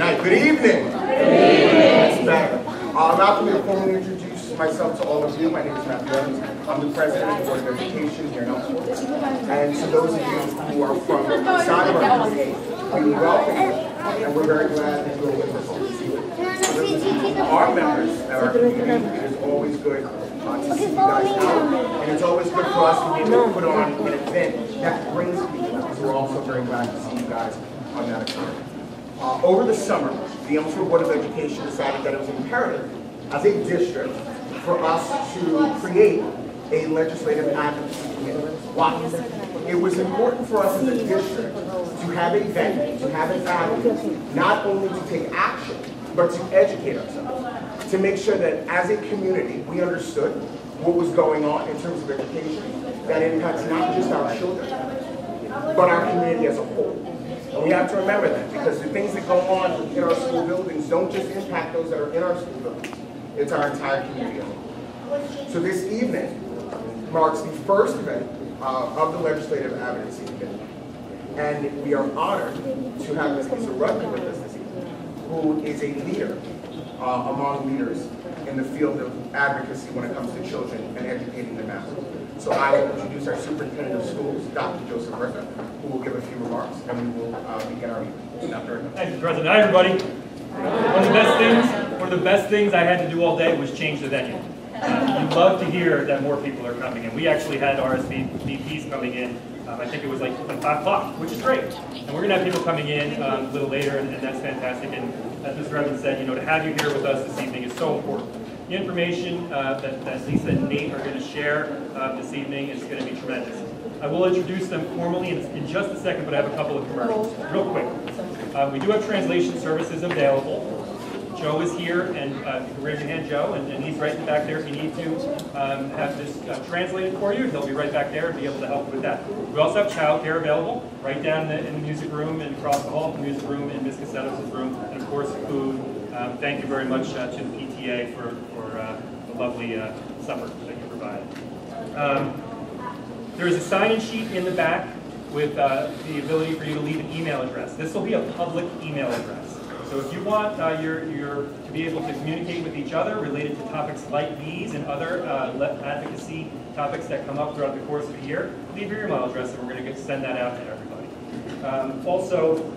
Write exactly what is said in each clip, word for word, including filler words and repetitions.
night. Good evening. Good evening. That's better. Uh, allow me to formally introduce myself to all of you. My name is Matthew Evans. I'm the president of the Board of Education here in Elmsford. And to those of you who are from outside of our community, we welcome you, and we're very glad that you are with us this evening. For those of you who are members of our community, it is always good uh, to see you guys out. And it's always good for us to be able to put on an event that brings people out. So we're also very glad to see you guys on that occasion. Uh, over the summer, the Elmsford Board of Education decided that it was imperative as a district for us to create a legislative advocacy committee. Why? It was important for us as a district to have a venue, to have an advocate, not only to take action, but to educate ourselves, to make sure that as a community we understood what was going on in terms of education that impacts not just our children, but our community as a whole. And we have to remember that, because the things that go on in our school buildings don't just impact those that are in our school buildings. It's our entire community as a whole. So this evening marks the first event uh, of the Legislative Advocacy Committee. And we are honored to have Miz Lisa Rudley with us this evening, who is a leader uh, among leaders in the field of advocacy when it comes to children and educating them out. So I will introduce our superintendent of schools, Doctor Joseph Ricker, who will give a few remarks, and we will uh, begin our meeting. Doctor Ricker. Thank you, President. Hi, everybody. One of the best things, one of the best things I had to do all day was change the venue. Uh, you'd love to hear that more people are coming in. We actually had R S V Ps coming in. Um, I think it was like, like five o'clock, which is great. And we're going to have people coming in um, a little later, and, and that's fantastic. And as Mister Evans said, you know, to have you here with us this evening is so important. The information uh, that, that Lisa and Nate are going to share uh, this evening is going to be tremendous. I will introduce them formally in, in just a second, but I have a couple of commercials. Real quick. Uh, we do have translation services available. Joe is here, and uh, you can raise your hand, Joe, and, and he's right in the back there if you need to um, have this uh, translated for you. He'll be right back there and be able to help with that. We also have childcare available right down in the, in the music room and across the hall from the music room in Miz Casettos' room, and of course food. Um, thank you very much uh, to the P T A for, for uh, the lovely uh, supper that you provided. Um, there is a sign-in sheet in the back with uh, the ability for you to leave an email address. This will be a public email address. So if you want uh, your, your, to be able to communicate with each other related to topics like these and other uh, advocacy topics that come up throughout the course of the year, leave your email address and we're going to send that out to everybody. Um, also,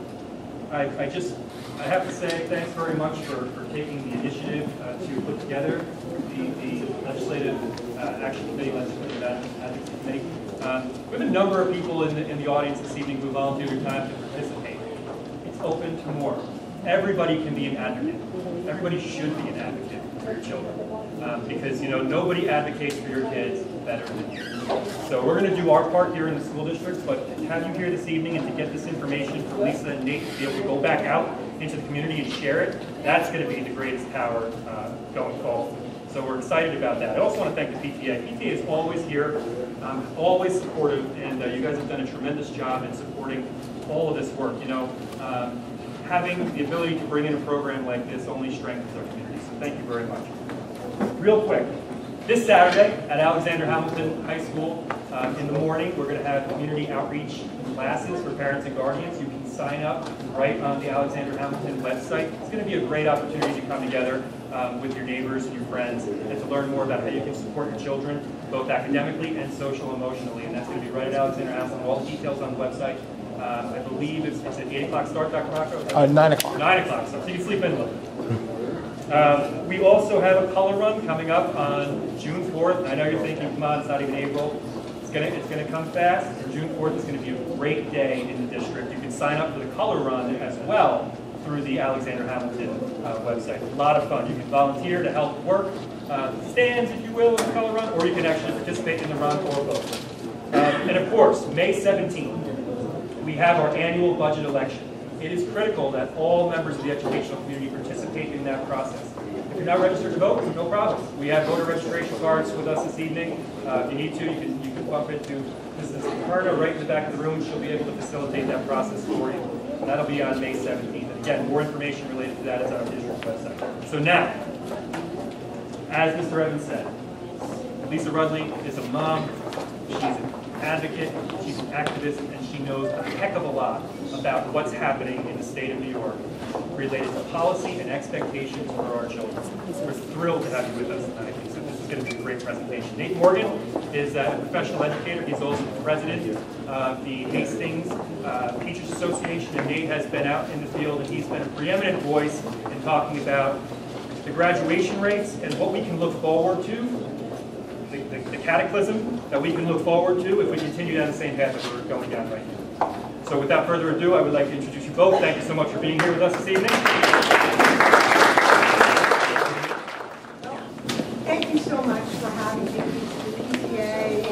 I, I just I have to say thanks very much for, for taking the initiative uh, to put together the, the Legislative uh, Action Committee, Legislative Advocacy Committee. Um, we have a number of people in the, in the audience this evening who volunteered their time to participate. It's open to more. Everybody can be an advocate. Everybody should be an advocate for your children. Um, because, you know, nobody advocates for your kids better than you. So we're going to do our part here in the school district, but to have you here this evening and to get this information for Lisa and Nate to be able to go back out into the community and share it, that's going to be the greatest power uh, going forward. So we're excited about that. I also want to thank the P T A. P T A is always here, um, always supportive, and uh, you guys have done a tremendous job in supporting all of this work. You know, um, having the ability to bring in a program like this only strengthens our community. So thank you very much. Real quick, this Saturday at Alexander Hamilton High School um, in the morning, we're going to have community outreach classes for parents and guardians. You can sign up right on the Alexander Hamilton website. It's going to be a great opportunity to come together um, with your neighbors and your friends and to learn more about how you can support your children, both academically and social emotionally. And that's going to be right at Alexander Hamilton. All the details on the website. Um, I believe it's, it's at eight o'clock start, Doctor Rocco? Uh, nine o'clock. nine o'clock, so you can sleep in a little bit. Um, we also have a color run coming up on June fourth. I know you're thinking, come on, it's not even April. It's gonna, it's gonna come fast, and June fourth is gonna be a great day in the district. You can sign up for the color run as well through the Alexander Hamilton uh, website. A lot of fun. You can volunteer to help work uh, stands, if you will, in the color run, or you can actually participate in the run or both. Um, and of course, May seventeenth, we have our annual budget election. It is critical that all members of the educational community participate in that process. If you're not registered to vote, no problem. We have voter registration cards with us this evening. Uh, if you need to, you can, you can bump into Missus Carter right in the back of the room. She'll be able to facilitate that process for you. And that'll be on May seventeenth. And again, more information related to that is on our district website. So now, as Mister Evans said, Lisa Rudley is a mom. She's an advocate, she's an activist, and she knows a heck of a lot about what's happening in the state of New York related to policy and expectations for our children. We're thrilled to have you with us tonight. So this is going to be a great presentation. Nate Morgan is a professional educator. He's also the president of the Hastings uh, Teachers Association, and Nate has been out in the field, and he's been a preeminent voice in talking about the graduation rates and what we can look forward to, the, the, the cataclysm that we can look forward to if we continue down the same path that we're going down right now. So without further ado, I would like to introduce you both. Thank you so much for being here with us this evening. Thank you so much for having me. The P T A,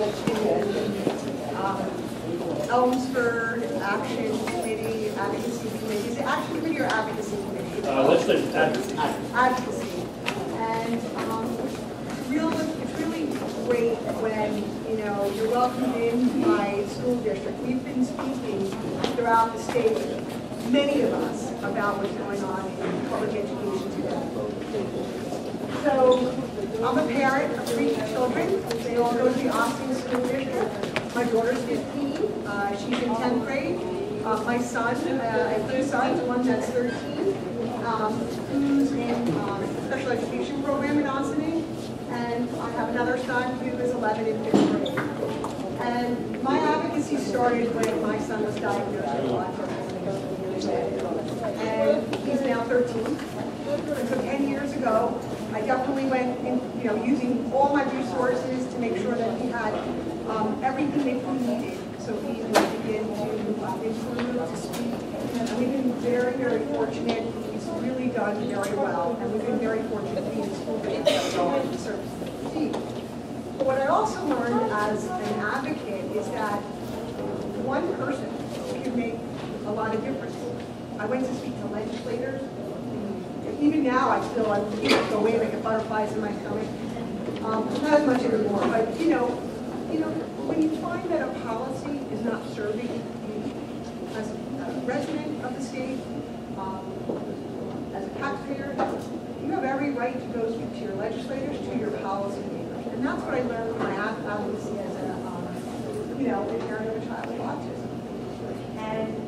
um, Elmsford Action Committee, Advocacy Committee. Is it Action Committee or Advocacy Committee? Uh, let's say advocacy. Advocacy. And um, real, it's really great when, you know, you're welcomed in by school district. We've been speaking throughout the state, many of us, about what's going on in public education today. So, I'm a parent of three children. They all go to the Austin School District. My daughter's fifteen. Uh, she's in tenth grade. Uh, my son, uh, I have two sons, one that's thirteen, um, who's in um, a special education program in Austin. And I have another son who is eleven in fifth grade. And my advocacy started when my son was diagnosed with autism. And he's now thirteen. And so ten years ago, I definitely went in, you know, using all my resources to make sure that he had um, everything that he needed so he could begin to uh, improve, to speak. And we've been very, very fortunate. He's really done very well. And we've been very fortunate to be in school district and service the team. But what I also learned as an advocate is that one person can make a lot of difference. I went to speak to legislators. Even now, I still I you know, go in and get butterflies in my stomach. Um, not as much anymore, but you know, you know, when you find that a policy is not serving you as a resident of the state, um, as a taxpayer, you have every right to go speak to your legislators, to your policymakers, and that's what I learned from my advocacy as a, um, you know, a parent of a child with autism. And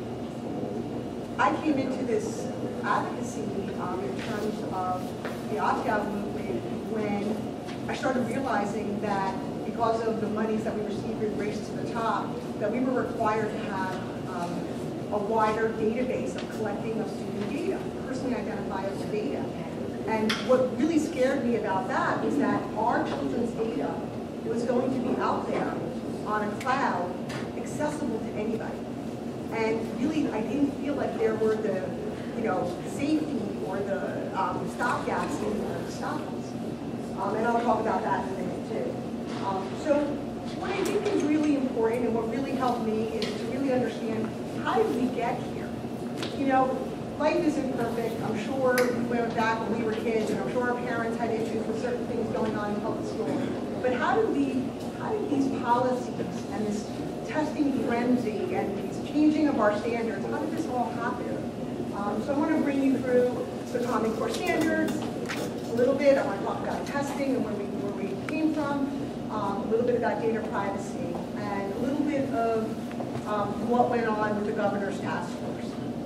I came into this advocacy um, in terms of the opt-out movement when I started realizing that because of the monies that we received with Race to the Top, that we were required to have um, a wider database of collecting of student data, personally identifiable data. And what really scared me about that was that our children's data was going to be out there on a cloud, accessible to anybody. And really, I didn't feel like there were the, you know, safety or the um, stopgaps in the stockings. Um, and I'll talk about that in a minute too. Um, so what I think is really important and what really helped me is to really understand how did we get here? You know, life isn't perfect. I'm sure we went back when we were kids, and I'm sure our parents had issues with certain things going on in public school. But how did we, how did these policies and this testing frenzy and these changing of our standards, how did this all happen? Um, so I want to bring you through the Common Core standards a little bit. I want to talk about testing and where we, where we came from, um, a little bit about data privacy, and a little bit of um, what went on with the governor's task force.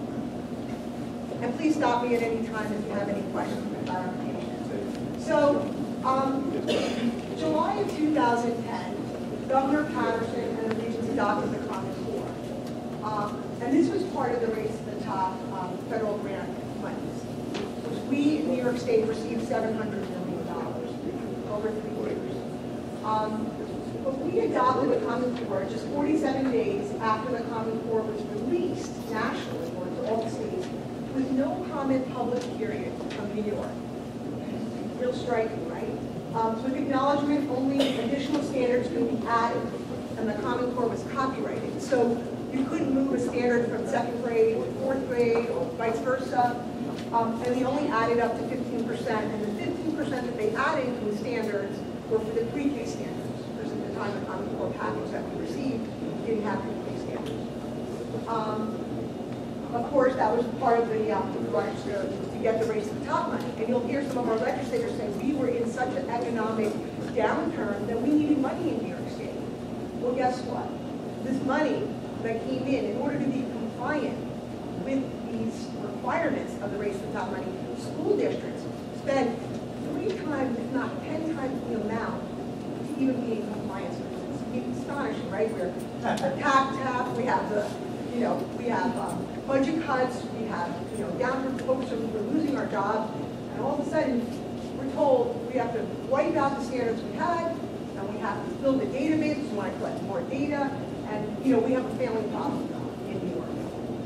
And please stop me at any time if you have any questions or clarification. So, um, July of two thousand ten, Governor Patterson and the regions adopted the Common Core. Um, and this was part of the Race to the Top um, federal grant monies. We in New York State received seven hundred million dollars over three years. Um, but we adopted the Common Core just forty-seven days after the Common Core was released nationally or to all the states with no comment public period from New York. Real striking, right? Um, so with acknowledgement, only additional standards could be added, and the Common Core was copyrighted. So you couldn't move a standard from second grade to fourth grade or vice versa. Um, and they only added up to fifteen percent, and the fifteen percent that they added to the standards were for the pre-K standards, because at the time the Common Core package that we received didn't have pre-K standards. Um, of course, that was part of the um, rush to, to get the Race to the Top money. And you'll hear some of our legislators say we were in such an economic downturn that we needed money in New York State. Well, guess what? This money that came in, in order to be compliant with these requirements of the race to the top money, school districts spend three times, if not ten times the amount to even be in compliance with this. It's astonishing, right? We're tap tap, we have the, you know, we have um, budget cuts, we have, you know, downward folks who are losing our jobs, and all of a sudden we're told we have to wipe out the standards we had, and we have to build a database, we want to collect more data, and, you know, we have a failing problem in New York.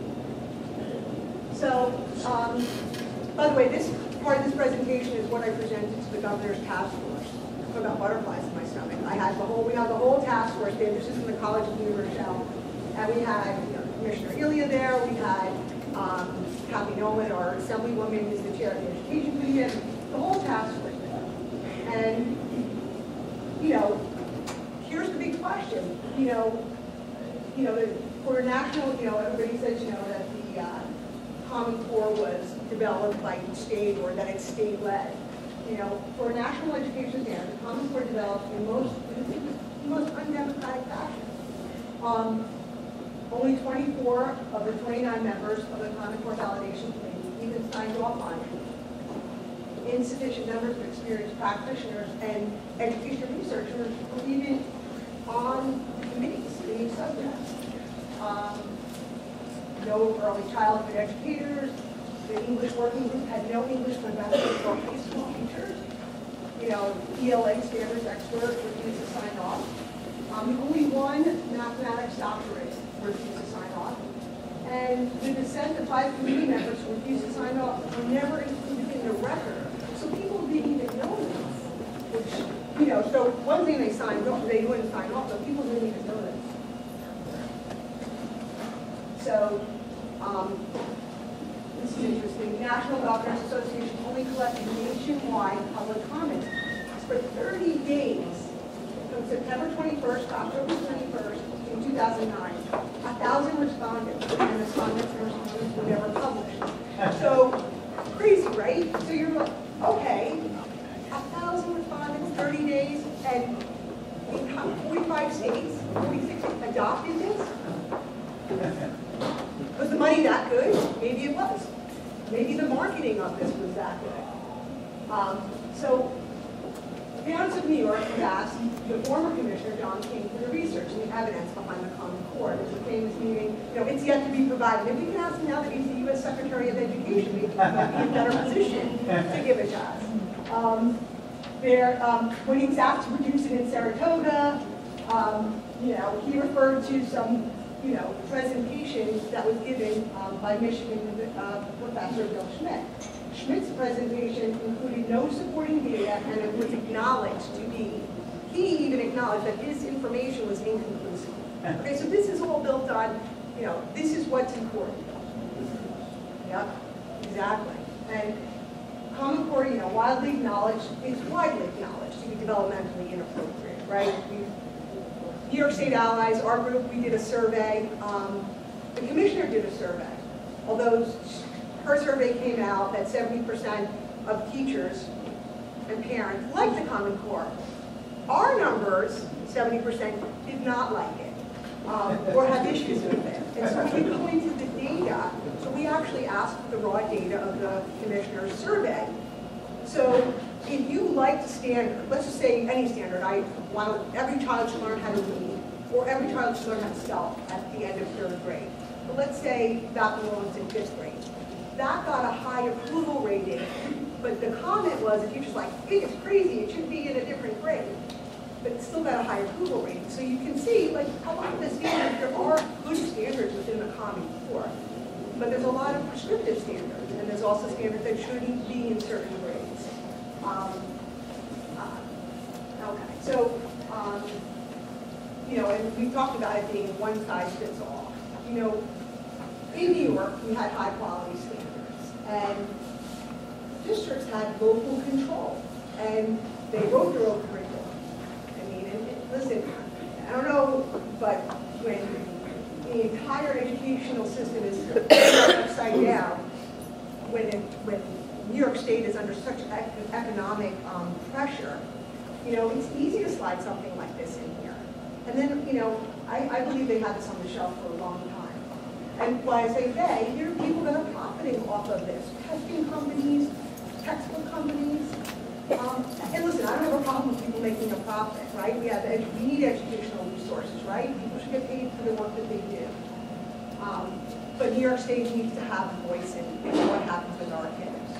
So, um, by the way, this part of this presentation is what I presented to the governor's task force. Talk about butterflies in my stomach. I had the whole, we had the whole task force there. This is from the College of New Rochelle. And we had, you know, Commissioner Ilya there. We had um, Kathy Nolan, our assemblywoman, is the chair of the education committee, and the whole task force there. And, you know, here's the big question. You know, you know, for national, you know, everybody says, you know, that the uh, Common Core was developed by each state or that it's state-led. You know, for national education standards, the Common Core developed in most, in the most undemocratic fashion. Um, only twenty-four of the twenty-nine members of the Common Core Validation Committee even signed off on it. Insufficient numbers of experienced practitioners and education researchers were even on the committees in each subject. Um, no early childhood educators. The English working group had no English professors or high school teachers. You know, E L A standards experts refused to sign off. Um, only one mathematics doctorate refused to sign off. And the dissent of five committee members who refused to sign off were never included in the record. So people didn't even know this. Which, you know, so one thing they signed off, they wouldn't sign off, but people didn't even know this. So, um, this is interesting. National Governors Association only collected nationwide public comments for thirty days, from September twenty-first to October twenty-first in two thousand nine. A thousand respondents, and respondents and respondents were never published. So, crazy, right? So you're like, okay, a thousand respondents, thirty days, and in forty-five states, forty-six adopted this? Was the money that good? Maybe it was. Maybe the marketing of this was that good. Um, so, parents of New York have asked the former commissioner, John King, for the research and the evidence behind the Common Core. There's a famous meeting, you know, it's yet to be provided. And we can ask him now that he's the U S Secretary of Education, maybe he might be in a better position to give it to us. Um, there, um, when he was asked to produce it in Saratoga, um, you know, he referred to some you know, presentation that was given um, by Michigan uh, Professor Bill Schmidt. Schmidt's presentation included no supporting data, and it was acknowledged to be, he even acknowledged that his information was inconclusive. Okay, so this is all built on, you know, this is what's important. Yep, exactly. And Common Core, you know, widely acknowledged, it's widely acknowledged to be developmentally inappropriate, right? We've, New York State Allies, our group, we did a survey. Um, the commissioner did a survey. Although her survey came out that seventy percent of teachers and parents like the Common Core. Our numbers, seventy percent, did not like it um, or have issues with it. And so we go into the data. So we actually asked for the raw data of the commissioner's survey. So if you liked standard, let's just say any standard, I want every child should learn how to read, or every child should learn how to spell at the end of third grade. But let's say that belongs in fifth grade. That got a high approval rating, but the comment was, the teacher's like, hey, it's crazy, it should be in a different grade. But it still got a high approval rating. So you can see, like, a lot of the standards, there are good standards within the Common Core. But there's a lot of prescriptive standards, and there's also standards that shouldn't be in certain grades. Um, uh, okay, so, um, you know, and we talked about it being one size fits all. You know, in New York, we had high quality standards, and districts had local control, and they wrote their own curriculum. I mean, and, and listen, I don't know, but when the entire educational system is upside down, when it, when New York State is under such economic um, pressure, you know, it's easy to slide something like this in here. And then, you know, I, I believe they had this on the shelf for a long time. And why I say they, there are people that are profiting off of this. Testing companies, textbook companies. Um, and listen, I don't have a problem with people making a profit, right? We have edu we need educational resources, right? People should get paid for the work that they do. Um, but New York State needs to have a voice in, in what happens with our kids.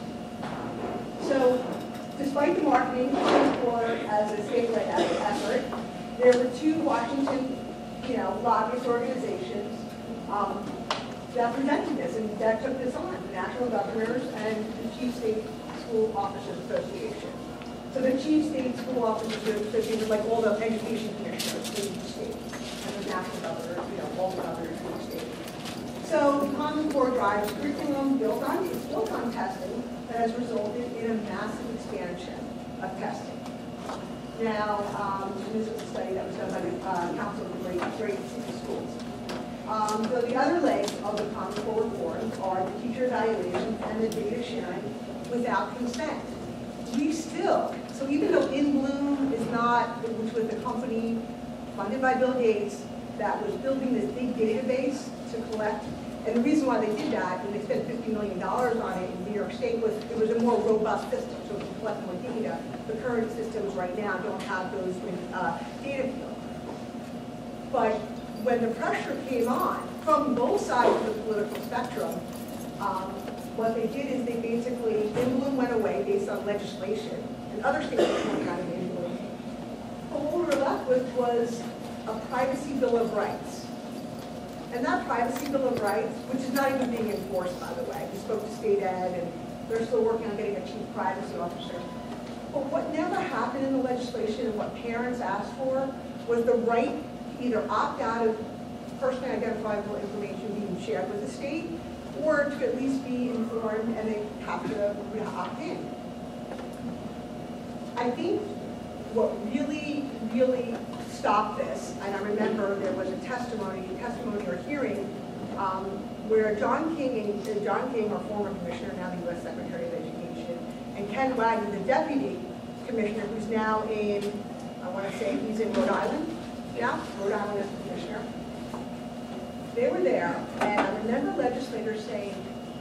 So, despite the marketing for as a state-led effort, there were two Washington, you know, lobbyist organizations um, that presented this and that took this on: the National Governors and the Chief State School Officers Association. So the Chief State School Officers Association is like all the education commissioners in each state, and the national governors, you know, all the governors in each state. So the Common Core drives curriculum built on, it's built on testing that has resulted in a massive expansion of testing. Now, um, and this was a study that was done by the uh, Council of the Great, Great City Schools. Um, so the other legs of the Common Core reforms are the teacher evaluation and the data sharing without consent. We still, so even though In Bloom is not, which was a company funded by Bill Gates that was building this big database to collect, and the reason why they did that, and they spent fifty million dollars on it in New York State, was it was a more robust system, so it could collect more data. The current systems right now don't have those uh, data fields. But when the pressure came on from both sides of the political spectrum, um, what they did is they basically, In Bloom went away based on legislation, and other states were coming out of In Bloom. But what we were left with was a privacy bill of rights. And that privacy bill of rights, which is not even being enforced, by the way. We spoke to state ed, and they're still working on getting a chief privacy officer. But what never happened in the legislation and what parents asked for was the right to either opt out of personally identifiable information being shared with the state, or to at least be informed, and they have to opt in. I think what really, really stopped this, and I remember there was a testimony, a testimony or hearing um, where John King, and John King, our former commissioner, now the U S Secretary of Education, and Ken Wagner, the deputy commissioner, who's now in, I want to say he's in Rhode Island, yeah, Rhode Island as commissioner. They were there, and I remember legislators saying,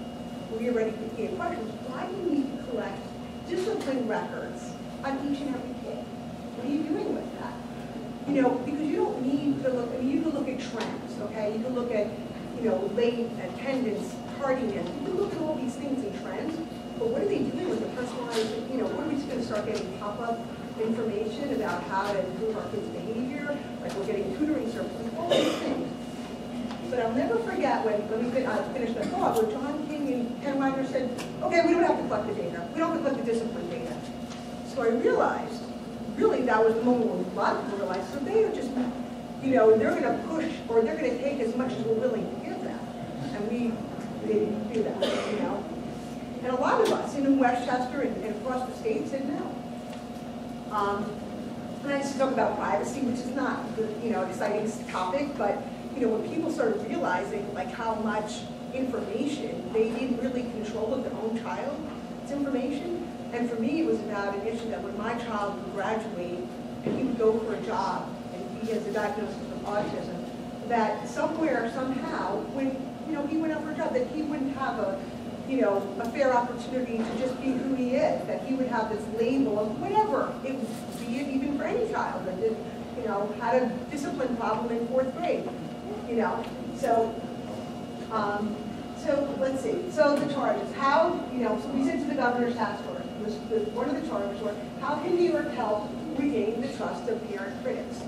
we already gave questions, why do you need to collect discipline records on each and every kid? What are you doing with that? You know, because you don't need to look, I mean, you can look at trends, okay? You can look at, you know, late attendance, tardiness. You can look at all these things and trends, but what are they doing with the personalized, you know, what are we just going to start getting pop-up information about how to improve our kids' behavior? Like we're getting tutoring services, all these things. But I'll never forget when, let me fin uh, finish the thought, where John King and Ken Wagner said, okay, we don't have to collect the data. We don't have to collect the discipline data. So I realized, really, that was the moment when a lot of people realized, so they are just, you know, they're going to push, or they're going to take as much as we're willing to give them. And we didn't do that, you know. And a lot of us in Westchester and, and across the state said no. Um, and I used to talk about privacy, which is not, you know, an exciting topic, but you know, when people started realizing like how much information they didn't really control of their own child's information, and for me it was about an issue that when my child would graduate and he would go for a job and he has a diagnosis of autism, that somewhere, somehow, when you know he went out for a job, that he wouldn't have a you know a fair opportunity to just be who he is, that he would have this label of whatever it would be, even for any child that did, you know had a discipline problem in fourth grade. You know, so, um, so let's see. So the charges, how, you know, so we said to the governor's task force, was, was one of the charges were, how can New York help regain the trust of parent critics?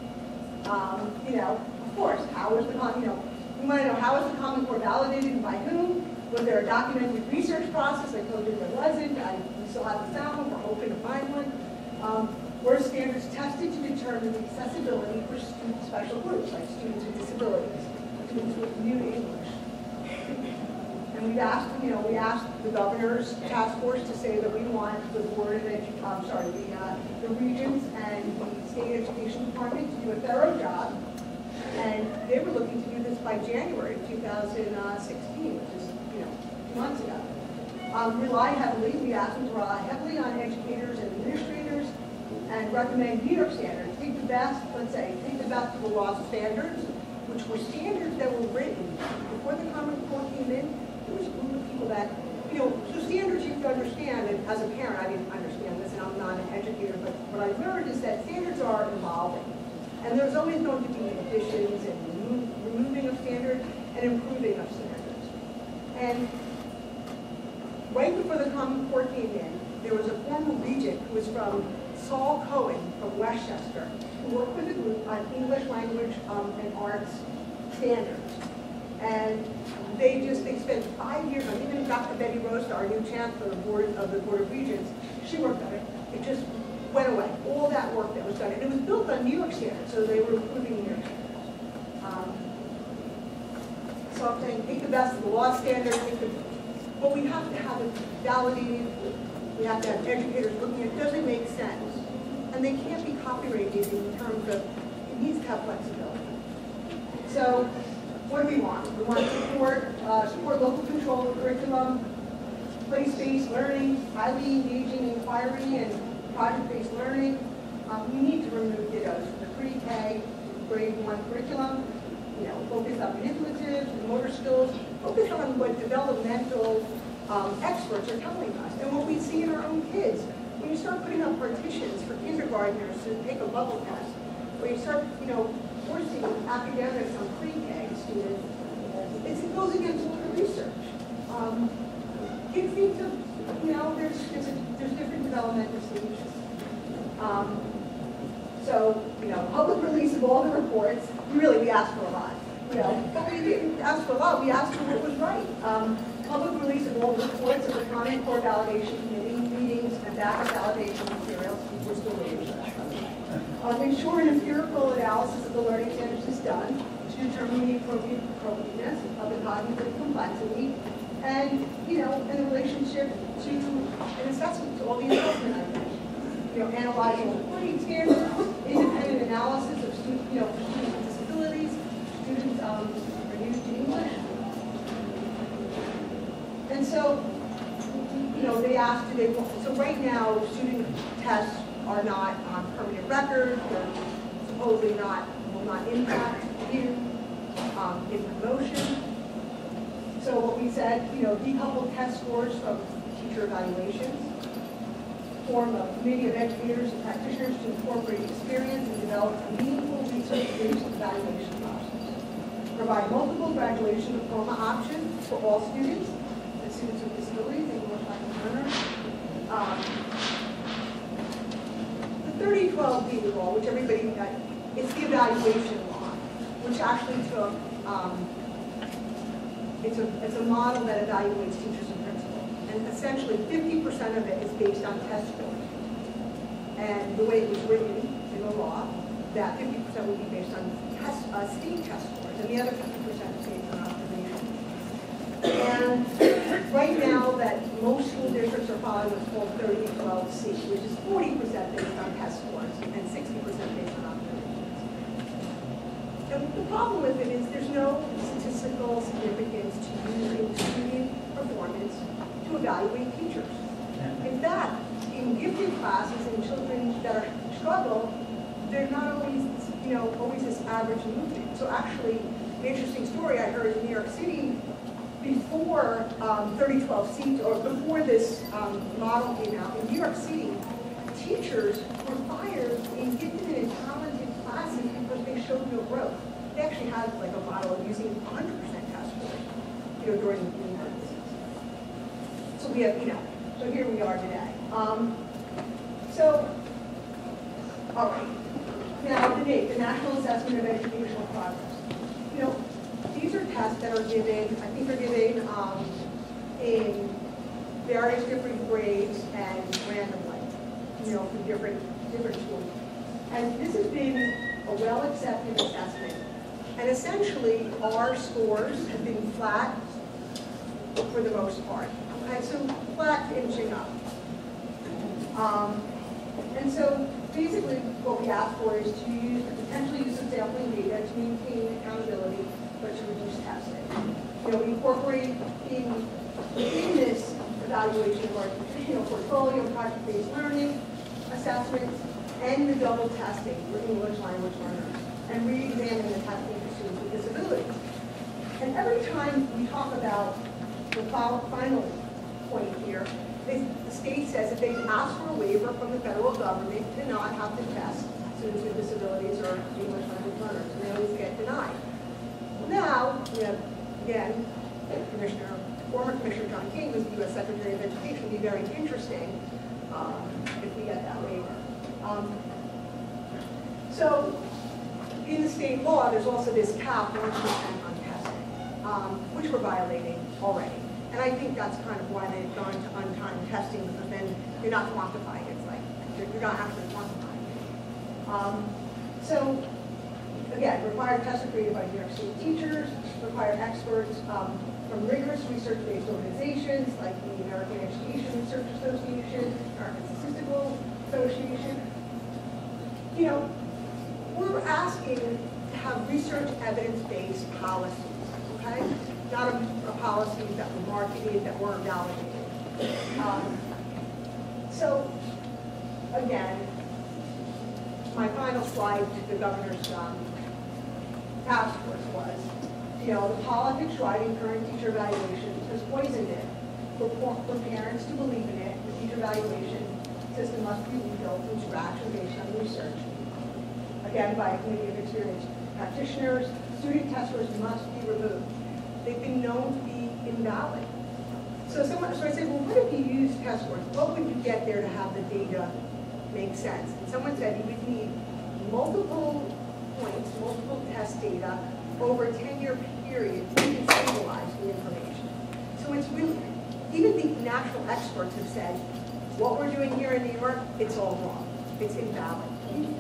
Um, you know, of course, how is the, you know, we want to know how is the Common Core validated and by whom? Was there a documented research process? I told you there wasn't. I, we still haven't found one. We're hoping to find one. Um, Were standards tested to determine the accessibility for student special groups, like students with disabilities, students with new English? And we asked, you know, we asked the governor's task force to say that we want the board of edu I'm sorry, the uh, the regions and the state education department to do a thorough job, and they were looking to do this by January of two thousand sixteen, which is, you know, two months ago. Um, rely heavily, we asked them to rely heavily on educators and administrators, and recommend New York standards. Take the best, let's say, take the best of the law standards, which which were standards that were written before the Common Core came in. There was a group of people that, you know, so standards you have to understand, and as a parent I didn't understand this, and I'm not an educator, but what I learned is that standards are evolving. And there's always going to be additions and remo removing of standards and improving of standards. And right before the Common Core came in, there was a former regent who was from Saul Cohen from Westchester, who worked with a group on English language um, and arts standards. And they just, they spent five years on, even Doctor Betty Rosa, our new chancellor of the Board of, the Board of Regents, she worked on it. It just went away, all that work that was done. And it was built on New York standards, so they were improving New York standards. Um, so I'm saying, take the best of the law standards, take the, but we have to have it validated. We have to have educators looking at it. Does it make sense? And they can't be copyrighted in terms of, it needs to have flexibility. So, what do we want? We want to support, uh, support local control of curriculum, place-based learning, highly engaging inquiry, and project-based learning. Um, we need to remove dittos from the pre-K, grade one curriculum. You know, focus on manipulative, motor skills, focus on what developmental um, experts are telling us, and what we see in our own kids. When you start putting up partitions for kindergartners to take a bubble test, where you start, you know, forcing academics on pre-K students, it's, it goes against all the research. Um, kids need to, you know, there's, there's, a, there's different developmental stages. Um, so, you know, public release of all the reports, really, we asked for a lot. You know, but we didn't ask for a lot, we asked for what was right. Um, public release of all the reports of the Common Core Validation Committee meetings and backup validation materials, we're still waiting for that. Um, ensure an empirical analysis of the learning standards is done to determine the appropriate appropriateness of the cognitive complexity, and, you know, in relationship to an assessment, to all the assessment I mentioned. You know, analyzing reporting standards, independent analysis of student, you know, students with disabilities, students um, are new to English. And so, you know, they asked, do they want, so right now, student tests are not on permanent record, they're supposedly not, will not impact you um, in promotion. So what we said, you know, decouple test scores from teacher evaluations, form a committee of educators and practitioners to incorporate experience and develop a meaningful research-based evaluation process. Provide multiple graduation diploma options for all students, and students with disabilities, English language learners. Um, the thirty twelve B law, which everybody, uh, it's the evaluation law, which actually took, um, it's a, it's a model that evaluates teachers and principals. And essentially fifty percent of it is based on test scores. And the way it was written in the law, that fifty percent would be based on test, uh, state test scores, and the other fifty percent is based on observation. And right now that most school districts are following what's called thirty twelve C, which is forty percent based on test scores and sixty percent based on observations. And the problem with it is there's no statistical significance to using student performance to evaluate teachers. In fact, in gifted classes and children that are struggle, they're not always, you know, always this average movement. So actually, an interesting story I heard in New York City before um, thirty twelve C, or before this um, model came out, in New York City, teachers were fired in gifted and talented classes because they showed no growth. They actually had like a model of using one hundred percent test scores, you know, during the emergencies. So we have, you know, so here we are today. Um, so, all right. Now, the NAEP, the National Assessment of Educational Progress. You know, these are tests that are given, I think they're given um, in various different grades and randomly, you know, for different, different schools. And this has been a well-accepted assessment. And essentially, our scores have been flat for the most part. Okay, so flat inching up. Um, and so basically what we ask for is to use the potential use of sampling data to maintain accountability, but to reduce testing. You know, we incorporate in, in this evaluation of our you know, portfolio, project-based learning, assessments, and the double testing for English language learners, and re-examine the testing students with disabilities. And every time we talk about the final point here, they, the state says that they've asked for a waiver from the federal government to not have to test students with disabilities or English language learners, and they always get denied. Now, we have, again, Commissioner, former Commissioner John King, who's the U S Secretary of Education. It'll be very interesting um, if we get that waiver. Um, so, in the state law, there's also this cap one percent on testing, um, which we're violating already. And I think that's kind of why they've gone to untimed testing, because then you're not quantifying it. It's like, you're, you're not actually quantifying it. Um, so, again, required tests are created by New York State teachers, required experts um, from rigorous research-based organizations like the American Education Research Association, American Statistical Association. You know, we're asking to have research evidence-based policies, okay? Not a, a policies that were marketed, that weren't validated. Um, so, again, my final slide to the governor's um, task force was, you know, the politics driving current teacher evaluations has poisoned it. For, for parents to believe in it, the teacher evaluation system must be rebuilt from scratch and based on research. Again, by a committee of experienced practitioners, student testers must be removed. They've been known to be invalid. So someone, so I said, well, what if you use test scores? What would you get there to have the data make sense? And someone said you would need multiple points, multiple test data over a ten-year period to stabilize the information. So it's really, even the national experts have said, what we're doing here in New York, it's all wrong. It's invalid.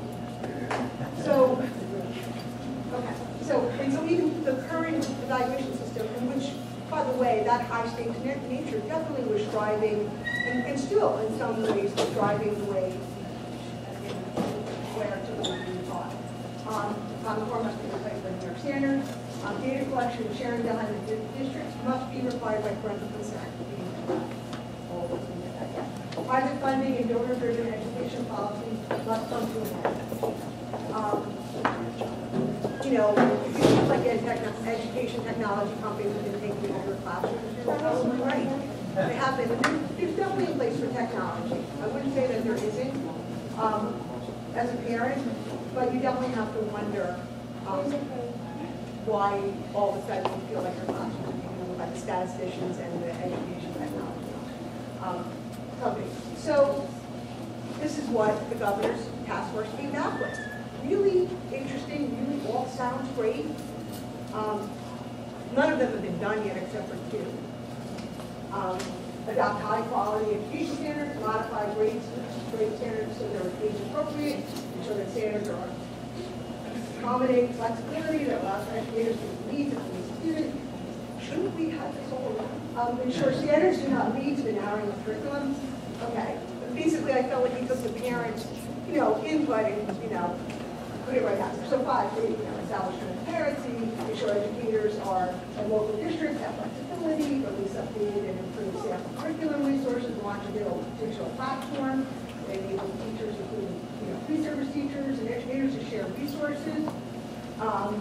So, okay. So, and so even the current evaluation system, in which, by the way, that high-stakes nature definitely was driving, and, and still in some ways was driving the way in where to be taught. Um, um, the core must be replaced by New York standards. Um, data collection and sharing data in the districts must be required by parental consent. All of us can get that, yeah. Private funding and donor-driven education policies must come to an end. Um, you know, if you look like ed tech, education technology companies have been taking over classrooms, you're probably right. They have been. There's definitely a place for technology. I wouldn't say that there isn't um, as a parent, but you definitely have to wonder um, why all of a sudden you feel like your classroom is being ruled by the statisticians and the education technology um, companies. So this is what the governor's task force came back with. Really interesting, really all sounds great. Um, none of them have been done yet except for two. Um, adopt high quality education standards, modify grade, grade standards so they're age appropriate, ensure that standards are accommodate flexibility that allows educators to lead the student. Shouldn't we have this all around? Um, ensure standards do not lead to the narrowing of curriculum. Okay, but basically I felt like he took the parents, you know, input and, you know, put it right out there. So five, you know, establish transparency, ensure educators are in local districts have flexibility, release updated and improved sample curriculum resources, launch a digital, digital platform, they enable teachers, including, you know, pre-service teachers and educators to share resources. Um,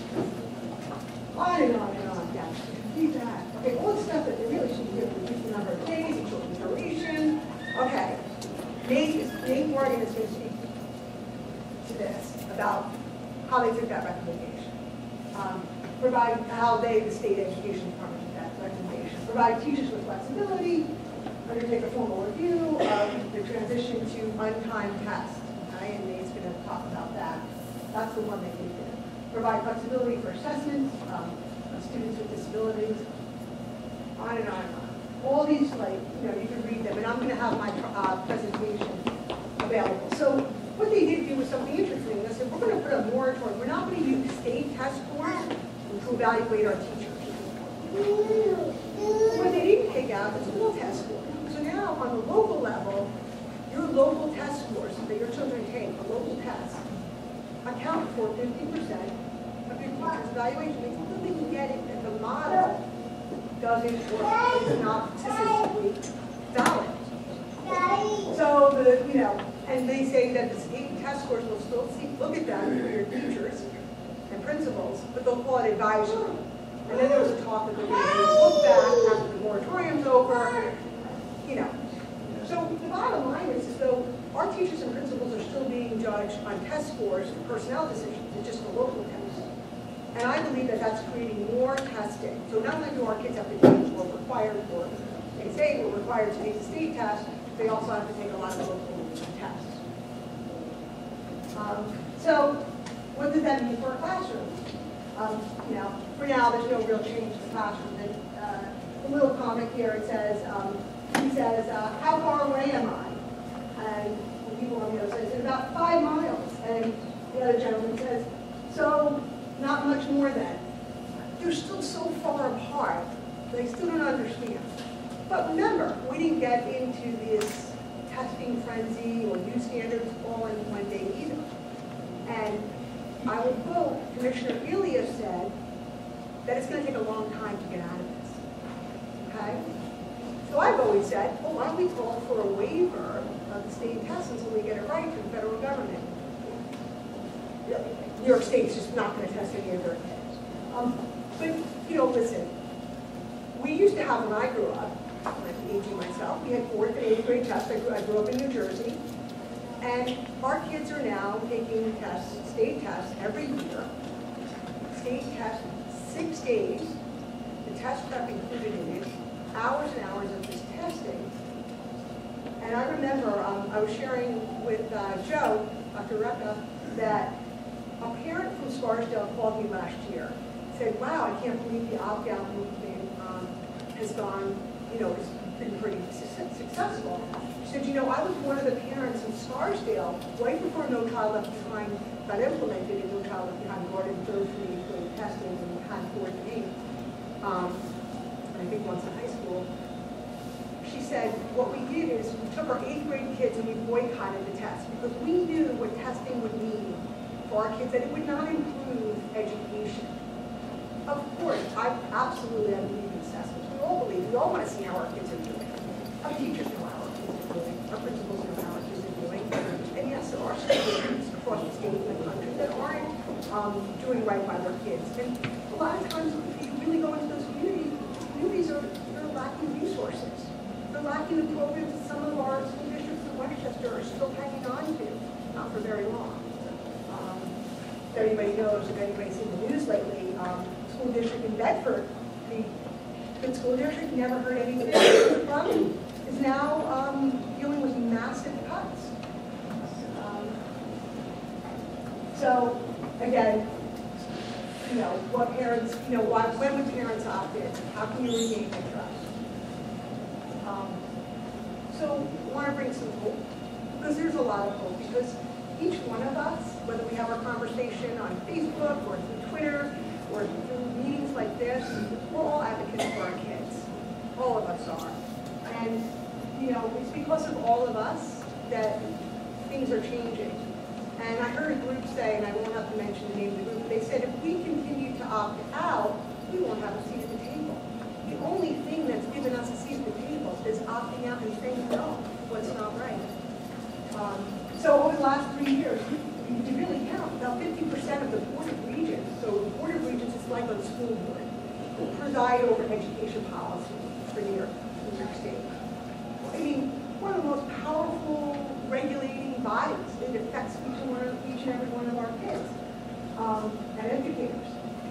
on and on and on, yeah. Read that. Okay, all the stuff that they really should do, reduce the number of days, ensure the duration. Okay, Nate, is, Nate Morgan is going to speak to this about how they took that recommendation. Um, provide how they, the state education department, took that recommendation. Provide teachers with flexibility, undertake a formal review of the transition to untimed tests. Okay, and Nate's going to talk about that. That's the one that they did. Provide flexibility for assessments um, of students with disabilities. On and on and on. All these, like, you know, you can read them, and I'm going to have my uh, presentation available. So what they did do was something interesting. They said, we're going to put a moratorium. We're not going to use state test scores to evaluate our teachers. What they didn't take out is school test scores. So now, on the local level, your local test scores that your children take, a local test, account for fifty percent of your class evaluation. They completely get it that the model doesn't work. It's not statistically valid. So the, you know, and they say that the state test scores will still see, look at them for your teachers and principals but they'll call it advisory. And then there was a talk that they're going to do a look back after the moratorium's over, you know. So the bottom line is, is though our teachers and principals are still being judged on test scores and personnel decisions, it's just the local tests. And I believe that that's creating more testing. So not only do our kids have to take, we're required for, they say we're required to take the state test, they also have to take a lot of local tests. Um, so what does that mean for a classroom? Um, you know, for now, there's no real change in the classroom. And, uh, a little comic here, it says, um, he says, uh, how far away am I? And the people on the other side said, about five miles. And the other gentleman says, so not much more than. They're still so far apart, they still don't understand. But remember, we didn't get into this testing frenzy or new standards all in one day either. And I will quote, Commissioner Elia said that it's going to take a long time to get out of this. Okay? So I've always said, well, why don't we call for a waiver of the state tests until we get it right from the federal government? New York State's just not going to test any of their kids. Um, but, you know, listen, we used to have, when I grew up, I'm aging myself, we had fourth and eighth grade tests. I grew, I grew up in New Jersey. And our kids are now taking tests, state tests, every year. State tests, six days. The test prep included in it, hours and hours of this testing. And I remember um, I was sharing with uh, Joe, Doctor Recca, that a parent from Scarsdale called me last year, said, wow, I can't believe the opt-out movement um, has gone, you know, it's been pretty su successful. She said, you know, I was one of the parents in Scarsdale, right before No Child Left Behind got implemented in No Child Left Behind, regarding third through eighth grade testing and had fourth and eighth, um, and I think once in high school. She said, what we did is we took our eighth grade kids and we boycotted the test because we knew what testing would mean for our kids, that it would not improve education. Of course, I absolutely I believe in assessments. We all believe, we all want to see how our kids are doing. Our teachers know how our kids are doing. Our principals know how our kids are doing. And yes, there are schools across the state and the country that aren't um, doing right by their kids. And a lot of times, if you really go into those communities, communities are they're lacking resources. They're lacking the programs that some of our school districts in Westchester are still hanging on to, not for very long. Um, if anybody knows, if anybody's seen the news lately, um, school district in Bedford, the good school district never heard anything from, is now um, dealing with massive cuts. Um, so again, you know, what parents, you know, why, when would parents opt in? How can you regain their trust? Um, so I want to bring some hope, because there's a lot of hope, because each one of us, whether we have our conversation on Facebook or through Twitter or through meetings like this, we're all advocates for our kids. All of us are. And, you know, it's because of all of us that things are changing. And I heard a group say, and I won't have to mention the name of the group, they said if we continue to opt out, we won't have a seat at the table. The only thing that's given us a seat at the table is opting out and saying no, what's not right. Um, so over the last three years, you, you really count, about fifty percent of the Board of Regents, so the Board of Regents is like a school board, will preside over education policy for New York, New York State. I mean, one of the most powerful regulating bodies. It affects each and, one, each and every one of our kids um, and educators.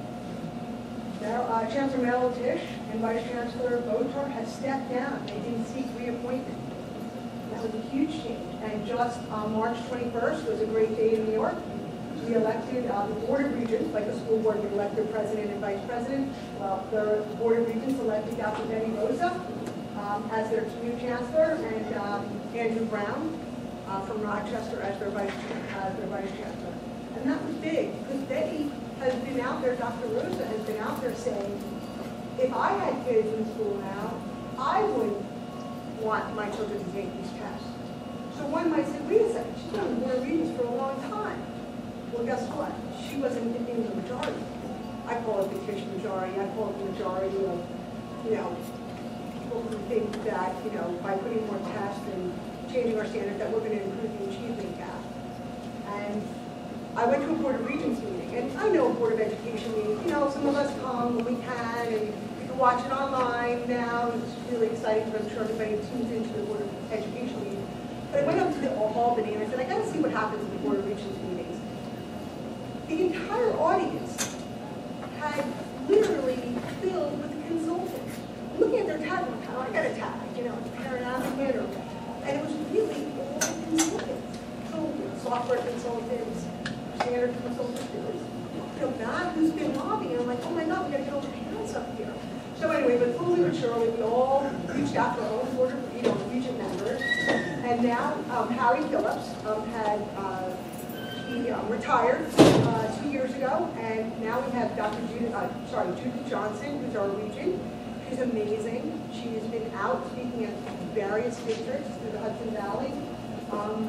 Now, uh, Chancellor Melville Tisch and Vice Chancellor Botar have stepped down. They didn't seek reappointment. That was a huge change. And just uh, March twenty-first was a great day in New York. We elected uh, the Board of Regents, like a school board, we elected president and vice president. Well, the Board of Regents elected Doctor Betty Rosa um, as their new chancellor, and um, Andrew Brown uh, from Rochester as their vice as their vice chancellor. And that was big because Betty has been out there. Doctor Rosa has been out there saying, if I had kids in school now, I would want my children to take these tests. So one might say, wait a second, she's been on the Board of Regents for a long time. Well, guess what? She wasn't in the majority. I call it the Tisch majority. I call it the majority of, you know, people who think that, you know, by putting more tests and changing our standards that we're going to improve the achievement gap. And I went to a Board of Regents meeting, And I know Board of Education meetings, you know, some of us come when we can, and you can watch it online now. It's really exciting, but I'm sure everybody tunes into the Board of Education meeting. But I went up to the Albany and I said, I got to see what happens at the Board of Regents meetings. The entire audience had literally filled with consultants. Looking at their tag, I'm like, oh, I got a tag, you know, parent advocate, or, and it was really all consultants. So software consultants, standard consultants, it was, you know, Matt who's been lobbying. I'm like, oh my God, we got to get all the parents up here. So anyway, but slowly but surely, we all reached out to our own board of, you know, region members, and now um, Harry Phillips um, had uh, he um, retired uh, two years ago, and now we have Doctor Judith, uh, sorry, Judith Johnson, who's our region. She's amazing. She's been out speaking at various districts through the Hudson Valley. Um,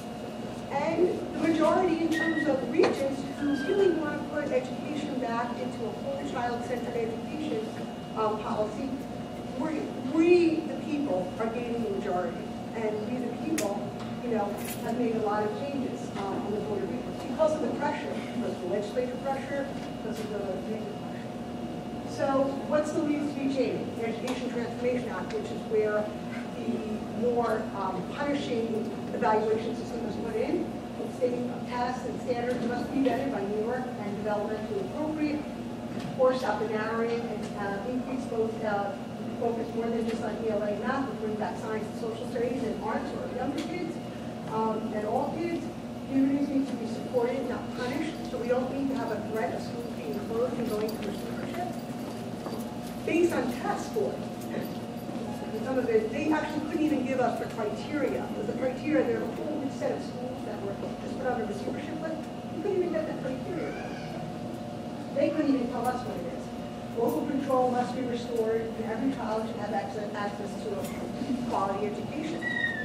and the majority in terms of regions who really want to put education back into a whole child-centered education um, policy, we, we, the people, are gaining the majority. And we, the people, you know, have made a lot of changes um, on the Board of Regents because of the pressure, because of the legislative pressure, because of the regional pressure. So what still needs to be changed? The Education Transformation Act, which is where the more um, punishing evaluation system was put in. State tests and standards must be vetted by New York and developmentally appropriate. Force out the narrowing and uh, increase both uh, focus more than just on E L A and math, but bring back science and social studies and arts for younger kids um, and all kids. Communities need to be supported, not punished, so we don't need to have a threat of schools being closed and going to receivership based on test scores. Some of it, they actually couldn't even give us the criteria. With the criteria, there are a whole set of schools that were just put on a receivership list. We couldn't even get that criteria. They couldn't even tell us what it is. Local control must be restored, and every child should have access, access to a quality education.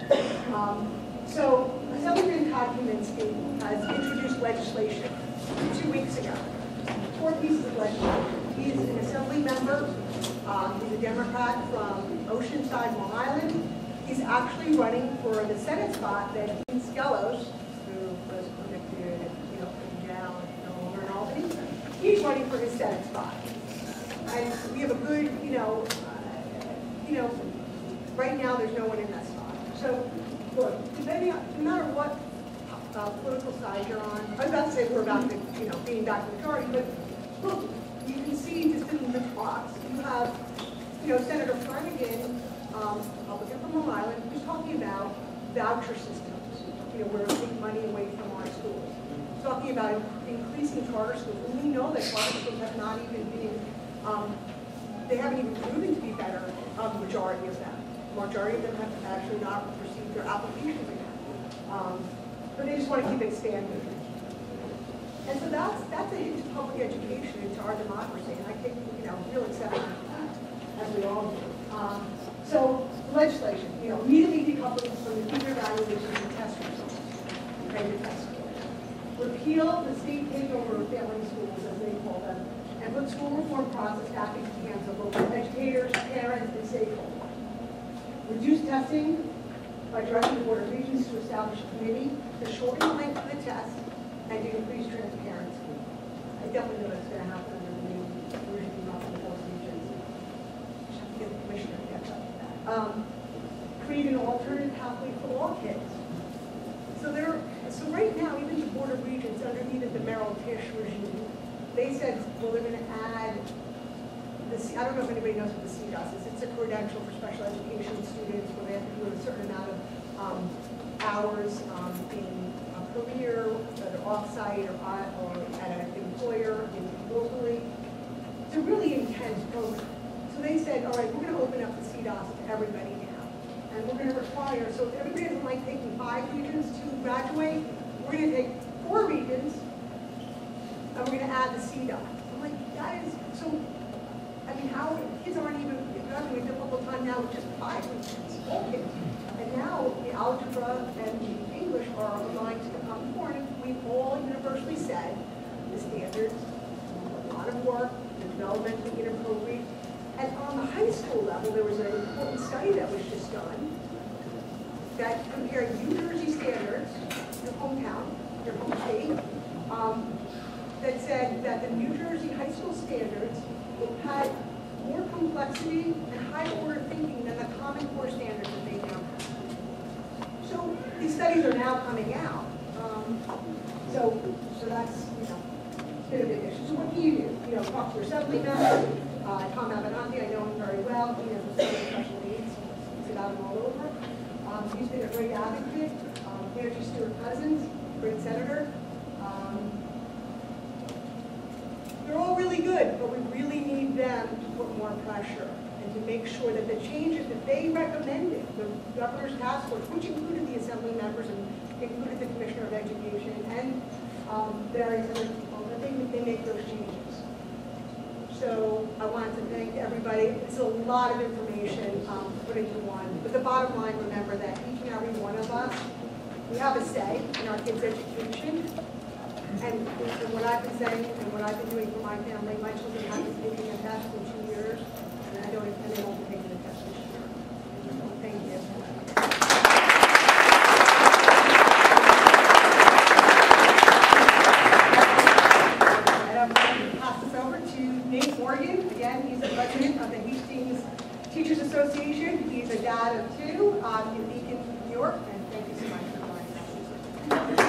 Um, so, Assemblyman Todd Kaminsky has introduced legislation two weeks ago. Four pieces of legislation. He is an assembly member. Um, he's a Democrat from Oceanside, Long Island. He's actually running for the Senate spot that Dean Skelos, who was convicted, you know, in jail, no longer in Albany, he's running for his Senate spot. And we have a good, you know, uh, you know, right now there's no one in that spot. So, look, depending on, no matter what uh, political side you're on, I was about to say we're about to, you know, being back in the majority, but look, you can see just in the box, you have, you know, Senator Flanagan, um, Republican from Long Island, who's talking about voucher systems, you know, where we take money away from our schools. Talking about increasing charter schools, and we know that charter schools have not even been, um, they haven't even proven to be better, um, the majority of them. The majority of them have actually not received their applications again. Um, but they just want to keep expanding. And so that's, that's a hit to public education and to our democracy, and I think, you know, real exception to that, as we all do. Um, so, legislation, you know, immediately decoupling from the teacher evaluations and test results, and the test scores. Repeal the state takeover of failing schools, as they call them, and put school reform process back into the hands of local educators, parents, and stakeholders. Reduce testing by directing the Board of Regents to establish a committee to shorten the length of the test and to increase transparency. I definitely know that's going to happen under the new version of the Board of Regents. Should get the commissioner to get that. Um, create an alternative pathway for all kids. So there, so right now, even the Board of Regents, under even the Merrill Tisch regime, they said, well, they're going to add the C, I don't know if anybody knows what the C DOS is. It's a credential for special education students where they have to do a certain amount of um, hours um, in a career, whether off-site or, or at an employer, locally. It's a really intense program. So they said, all right, we're going to open up the C DOS to everybody now. And we're going to require, so if everybody doesn't like taking five regions to graduate, we're going to take four regions, and we're going to add the C DOS. I'm like, that is, so, I mean, how, kids aren't even, they're having a difficult time now with just five regions, all kids. And now the algebra and the English are going to become more, and we've all universally said the standards, a lot of work, the developmentally inappropriate. And on the high school level, there was an important study that was just done that compared New Jersey standards, your hometown, your home state, um, that said that the New Jersey high school standards had more complexity and higher order thinking than the Common Core standards that they now have. So these studies are now coming out. Um, so, so that's, you know, it's been a big issue. So what do you do? You know, talk to your assembly member. Uh, Tom Avenanti, I know him very well. He has a set of special needs. He's got him all over. Um, he's been a great advocate. Um, Angie Stewart-Cousins, great senator. Um, they're all really good, but we really need them to put more pressure and to make sure that the changes that they recommended, the governor's task force, which included the assembly members and included the commissioner of education and um, various other people, that they, they make those changes. So I wanted to thank everybody. It's a lot of information um, to put into one. But the bottom line, remember that each and every one of us, we have a say in our kids' education. And, and what I've been saying and what I've been doing for my family, my children haven't taken a test in two years, and I don't intend they won't be taking a test this year. So thank you. Again, he's the president of the Hastings Teachers Association. He's a dad of two um, in Beacon, New York, and thank you so much for joining us.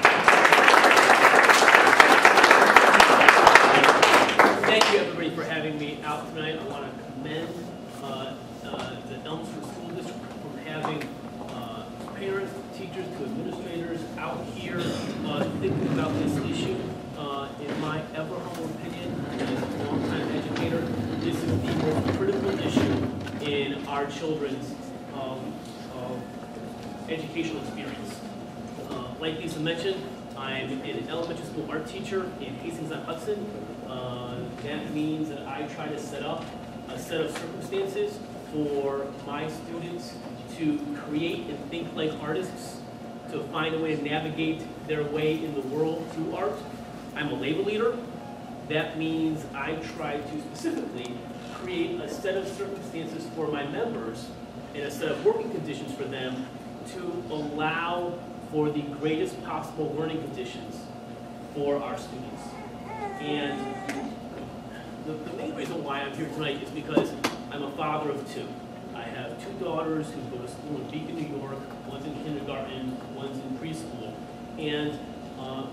Thank you, everybody, for having me out tonight. I want to commend uh, uh, the Elmsford School District for having uh, parents, teachers, to administrators out here uh, thinking about this issue. Uh, in my ever humble opinion, as a long-time educator, this is the most critical issue in our children's um, uh, educational experience. Uh, like Lisa mentioned, I'm an elementary school art teacher in Hastings-on-Hudson. Uh, that means that I try to set up a set of circumstances for my students to create and think like artists, to find a way to navigate their way in the world through art. I'm a labor leader. That means I try to specifically create a set of circumstances for my members and a set of working conditions for them to allow for the greatest possible learning conditions for our students. And the, the main reason why I'm here tonight is because I'm a father of two. I have two daughters who go to school in Beacon, New York. One's in kindergarten, one's in preschool. And uh,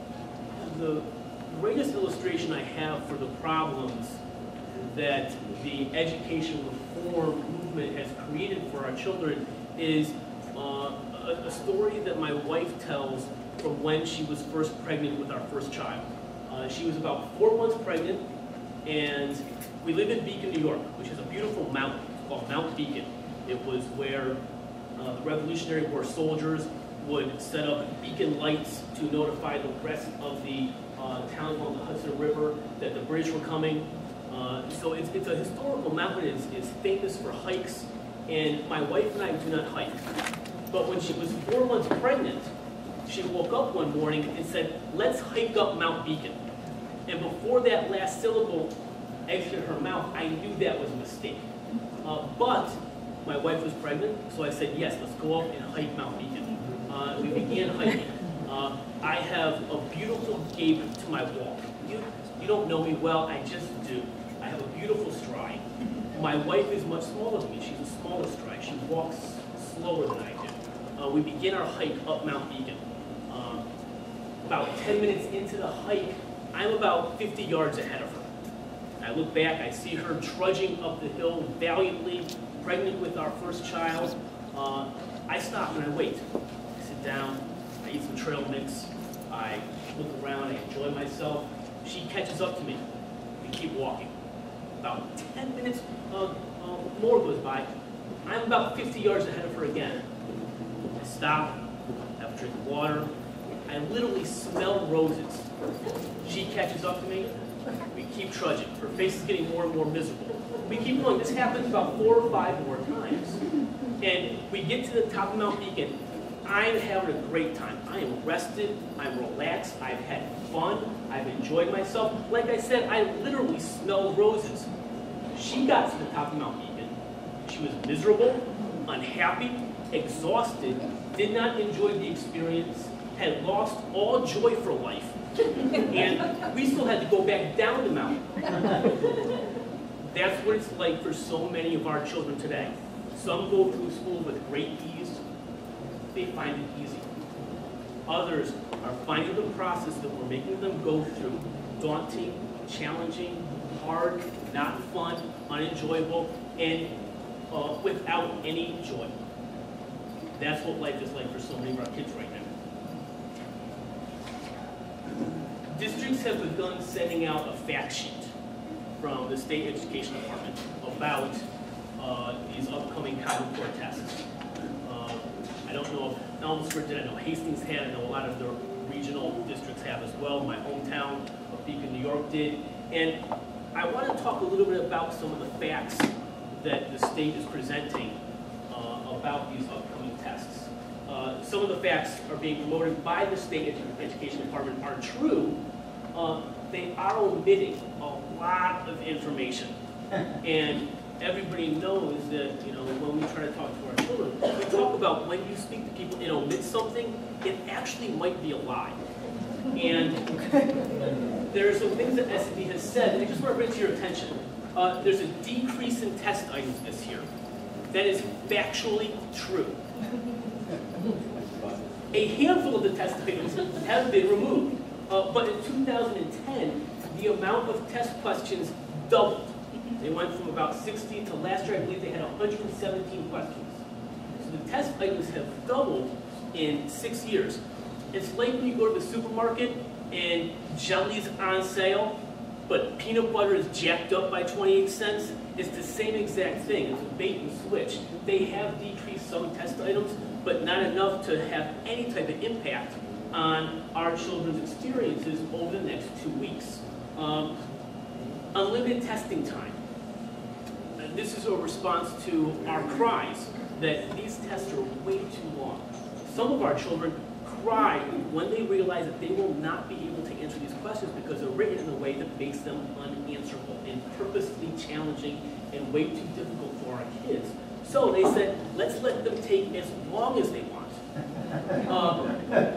the greatest illustration I have for the problems that the education reform movement has created for our children is uh, a, a story that my wife tells from when she was first pregnant with our first child. Uh, she was about four months pregnant, and we live in Beacon, New York, which is a beautiful mountain. It's called Mount Beacon. It was where uh, the Revolutionary War soldiers would set up beacon lights to notify the rest of the uh, towns along the Hudson River that the British were coming. Uh, so it's, it's a historical mountain. It's, it's famous for hikes, and my wife and I do not hike. But when she was four months pregnant, she woke up one morning and said, "Let's hike up Mount Beacon." And before that last syllable exited her mouth, I knew that was a mistake. Uh, but my wife was pregnant, so I said, yes, let's go up and hike Mount Beacon. Uh, we began hiking. Uh, I have a beautiful gait to my walk. You, you don't know me well, I just do. I have a beautiful stride. My wife is much smaller than me. She's a smaller stride. She walks slower than I do. Uh, we begin our hike up Mount Beacon. Uh, about ten minutes into the hike, I'm about fifty yards ahead of her. I look back, I see her trudging up the hill valiantly, pregnant with our first child. Uh, I stop and I wait. I sit down, I eat some trail mix, I look around, I enjoy myself. She catches up to me. We keep walking. About ten minutes uh, uh, more goes by. I'm about fifty yards ahead of her again. I stop, have a drink of water. I literally smell roses. She catches up to me. We keep trudging. Her face is getting more and more miserable. We keep going. This happens about four or five more times. And we get to the top of Mount Beacon. I'm having a great time. I am rested. I'm relaxed. I've had fun. I've enjoyed myself. Like I said, I literally smell roses. She got to the top of Mount Beacon. She was miserable, unhappy, exhausted, did not enjoy the experience, had lost all joy for life, and we still had to go back down the mountain. That's what it's like for so many of our children today. Some go through school with great ease. They find it easy. Others are finding the process that we're making them go through daunting, challenging, hard, not fun, unenjoyable, and uh, without any joy. That's what life is like for so many of our kids right now. Districts have begun sending out a fact sheet from the State Education Department about uh, these upcoming Common Core tests. Uh, I don't know if Elmsford did, I know Hastings had, I know a lot of the regional districts have as well. My hometown of Beacon, New York did. And I want to talk a little bit about some of the facts that the state is presenting uh, about these upcoming tests. Uh, some of the facts are being promoted by the State Edu Education Department are true. Uh, they are omitting a lot of information. And everybody knows that, you know, when we try to talk to our children, we talk about when you speak to people and omit something, it actually might be a lie. And there are some things that S E D has said, and I just want to bring to your attention. Uh, there's a decrease in test items this year. That is factually true. A handful of the test items have been removed. Uh, but in two thousand ten, the amount of test questions doubled. They went from about sixty to last year, I believe they had one hundred seventeen questions. So the test items have doubled in six years. It's like when you go to the supermarket and jelly's on sale, but peanut butter is jacked up by twenty-eight cents. It's the same exact thing. It's a bait and switch. They have decreased some test items, but not enough to have any type of impact on our children's experiences over the next two weeks. Um, unlimited testing time. And this is a response to our cries that these tests are way too long. Some of our children cry when they realize that they will not be able to answer these questions because they're written in a way that makes them unanswerable and purposely challenging and way too difficult for our kids. So they said, let's let them take as long as they want. Um,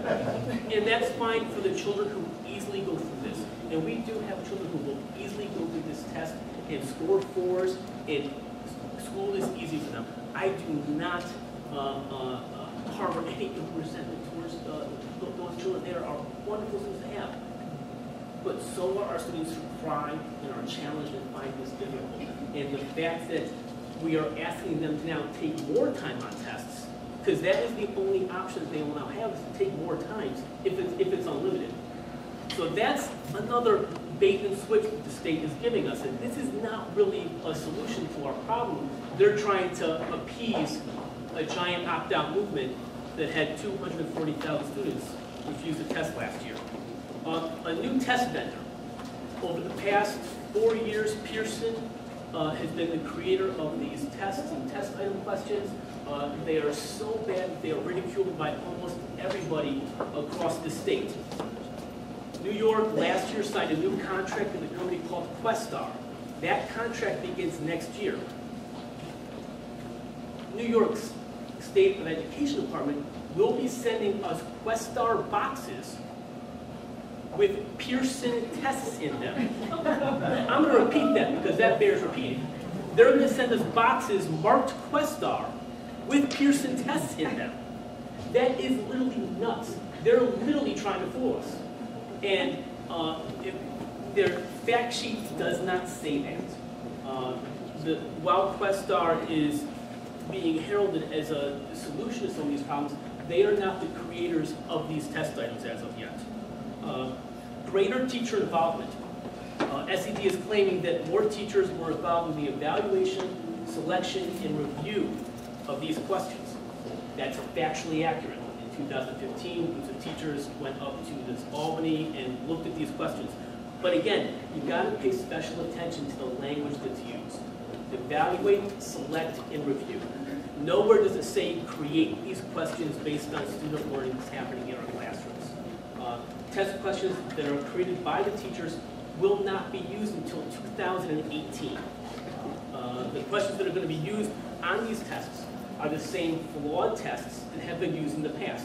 and that's fine for the children who easily go through this. And we do have children who will easily go through this test and score fours, and school is easy for them. I do not uh, uh, harbor any resentment towards uh, those children. They are wonderful things to have. But so are our students who cry and are challenged and find this difficult. And the fact that we are asking them to now take more time on tests, because that is the only option that they will now have, is to take more times if it's, if it's unlimited. So that's another bait and switch that the state is giving us. And this is not really a solution to our problem. They're trying to appease a giant opt-out movement that had two hundred forty thousand students refuse the test last year. Uh, a new test vendor. Over the past four years, Pearson uh, has been the creator of these tests and test item questions. Uh, they are so bad that they are ridiculed by almost everybody across the state. New York last year signed a new contract with a company called Questar. That contract begins next year. New York's State of Education Department will be sending us Questar boxes with Pearson tests in them. I'm going to repeat that because that bears repeating. They're going to send us boxes marked Questar with Pearson tests in them. That is literally nuts. They're literally trying to fool us. And uh, if their fact sheet does not say that. Uh, the, while Questar is being heralded as a solution to some of these problems, they are not the creators of these test items as of yet. Uh, greater teacher involvement. Uh, S E D is claiming that more teachers were involved in the evaluation, selection, and review of these questions. That's factually accurate. In two thousand fifteen, groups of teachers went up to this Albany and looked at these questions. But again, you've got to pay special attention to the language that's used. Evaluate, select, and review. Nowhere does it say create these questions based on student learning that's happening in our classrooms. Uh, test questions that are created by the teachers will not be used until two thousand eighteen. Uh, the questions that are going to be used on these tests are the same flawed tests that have been used in the past.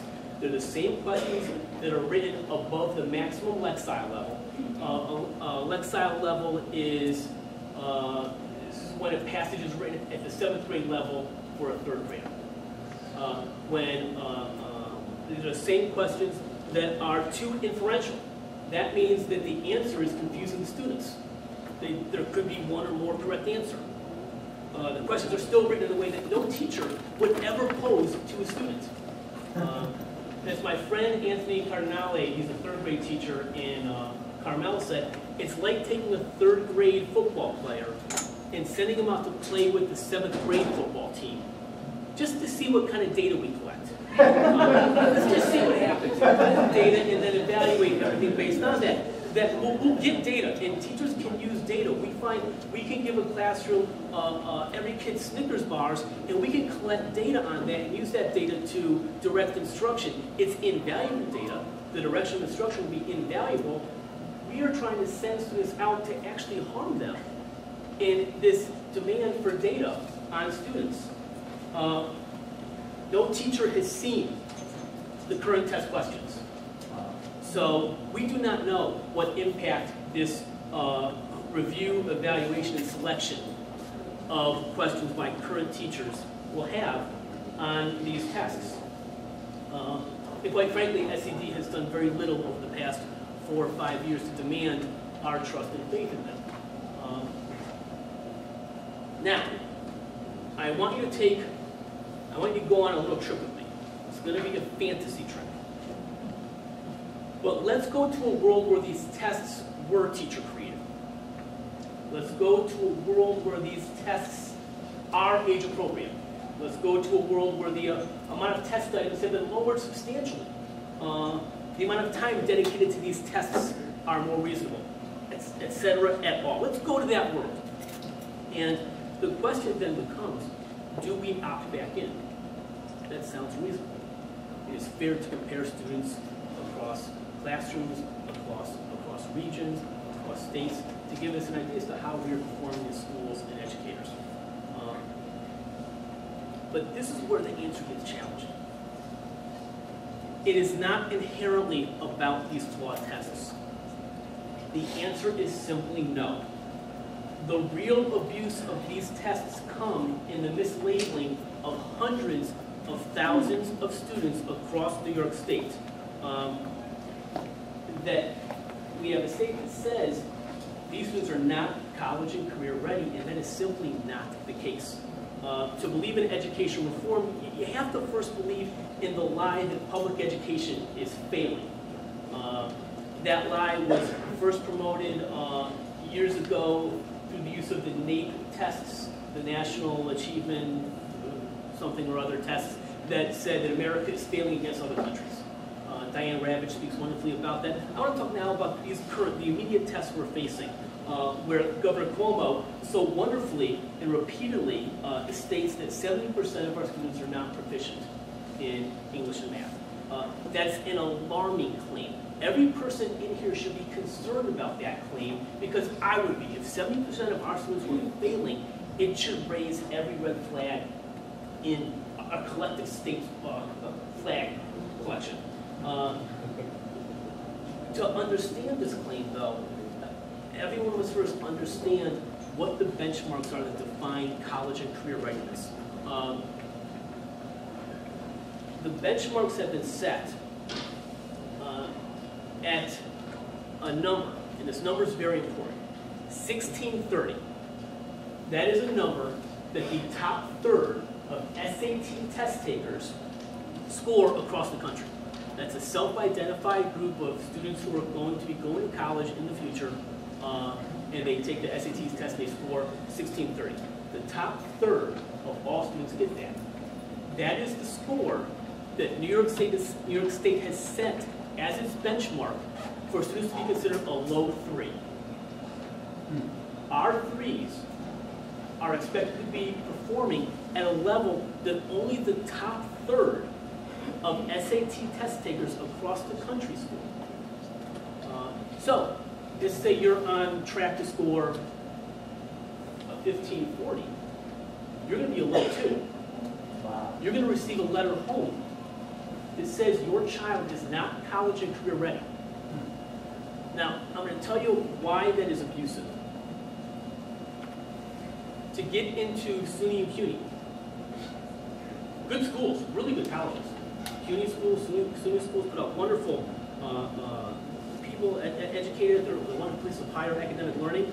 They're the same questions that are written above the maximum lexile level. Uh, a, a lexile level is, uh, this is when a passage is written at the seventh grade level for a third grader. Uh, when uh, uh, these are the same questions that are too inferential. That means that the answer is confusing the students. They, there could be one or more correct answer. Uh, the questions are still written in a way that no teacher would ever pose to a student. Uh, as my friend Anthony Cardinale, he's a third grade teacher in uh, Carmel, said, it's like taking a third grade football player and sending him out to play with the seventh grade football team, just to see what kind of data we collect. Uh, let's just see what happens. Collect data and then evaluate everything based on that. That we'll, we'll get data, and teachers can use data. We find we can give a classroom uh, uh, every kid Snickers bars, and we can collect data on that and use that data to direct instruction. It's invaluable data. The direction of instruction will be invaluable. We are trying to send students out to actually harm them in this demand for data on students. Uh, no teacher has seen the current test questions. So we do not know what impact this uh, review, evaluation, and selection of questions by current teachers will have on these tests. Uh, and quite frankly, S E D has done very little over the past four or five years to demand our trust and faith in them. Um, now, I want you to take, I want you to go on a little trip with me. It's going to be a fantasy trip. But let's go to a world where these tests were teacher created. Let's go to a world where these tests are age appropriate. Let's go to a world where the uh, amount of test items have been lowered substantially. Uh, the amount of time dedicated to these tests are more reasonable, et cetera, et al. Let's go to that world. And the question then becomes, do we opt back in? That sounds reasonable. It is fair to compare students across classrooms, across, across regions, across states, to give us an idea as to how we are performing as schools and educators. Um, but this is where the answer gets challenging. It is not inherently about these flawed tests. The answer is simply no. The real abuse of these tests come in the mislabeling of hundreds of thousands of students across New York State. Um, that we have a state that says these students are not college and career ready, and that is simply not the case. Uh, to believe in education reform, you have to first believe in the lie that public education is failing. Uh, that lie was first promoted uh, years ago through the use of the NAEP tests, the National Achievement something or other tests, that said that America is failing against other countries. Diane Ravitch speaks wonderfully about that. I want to talk now about these current, the immediate tests we're facing, uh, where Governor Cuomo so wonderfully and repeatedly uh, states that seventy percent of our students are not proficient in English and math. Uh, that's an alarming claim. Every person in here should be concerned about that claim, because I would be. If seventy percent of our students were failing, it should raise every red flag in a collective state uh, flag collection. Uh, to understand this claim, though, everyone must first understand what the benchmarks are that define college and career readiness. Um, the benchmarks have been set uh, at a number, and this number is very important, sixteen thirty. That is a number that the top third of S A T test takers score across the country. That's a self-identified group of students who are going to be going to college in the future, uh, and they take the S A T test, they score sixteen thirty. The top third of all students get that. That is the score that New York State, is, New York State has set as its benchmark for students to be considered a low three. Hmm. Our threes are expected to be performing at a level that only the top third of S A T test takers across the country score. Uh, so, just say you're on track to score a fifteen forty, you're going to be a low two. Wow. You're going to receive a letter home that says your child is not college and career ready. Now, I'm going to tell you why that is abusive. To get into SUNY and CUNY, good schools, really good colleges. CUNY schools, SUNY, SUNY schools put out wonderful uh, uh, people ed ed educated. They're the one place of higher academic learning.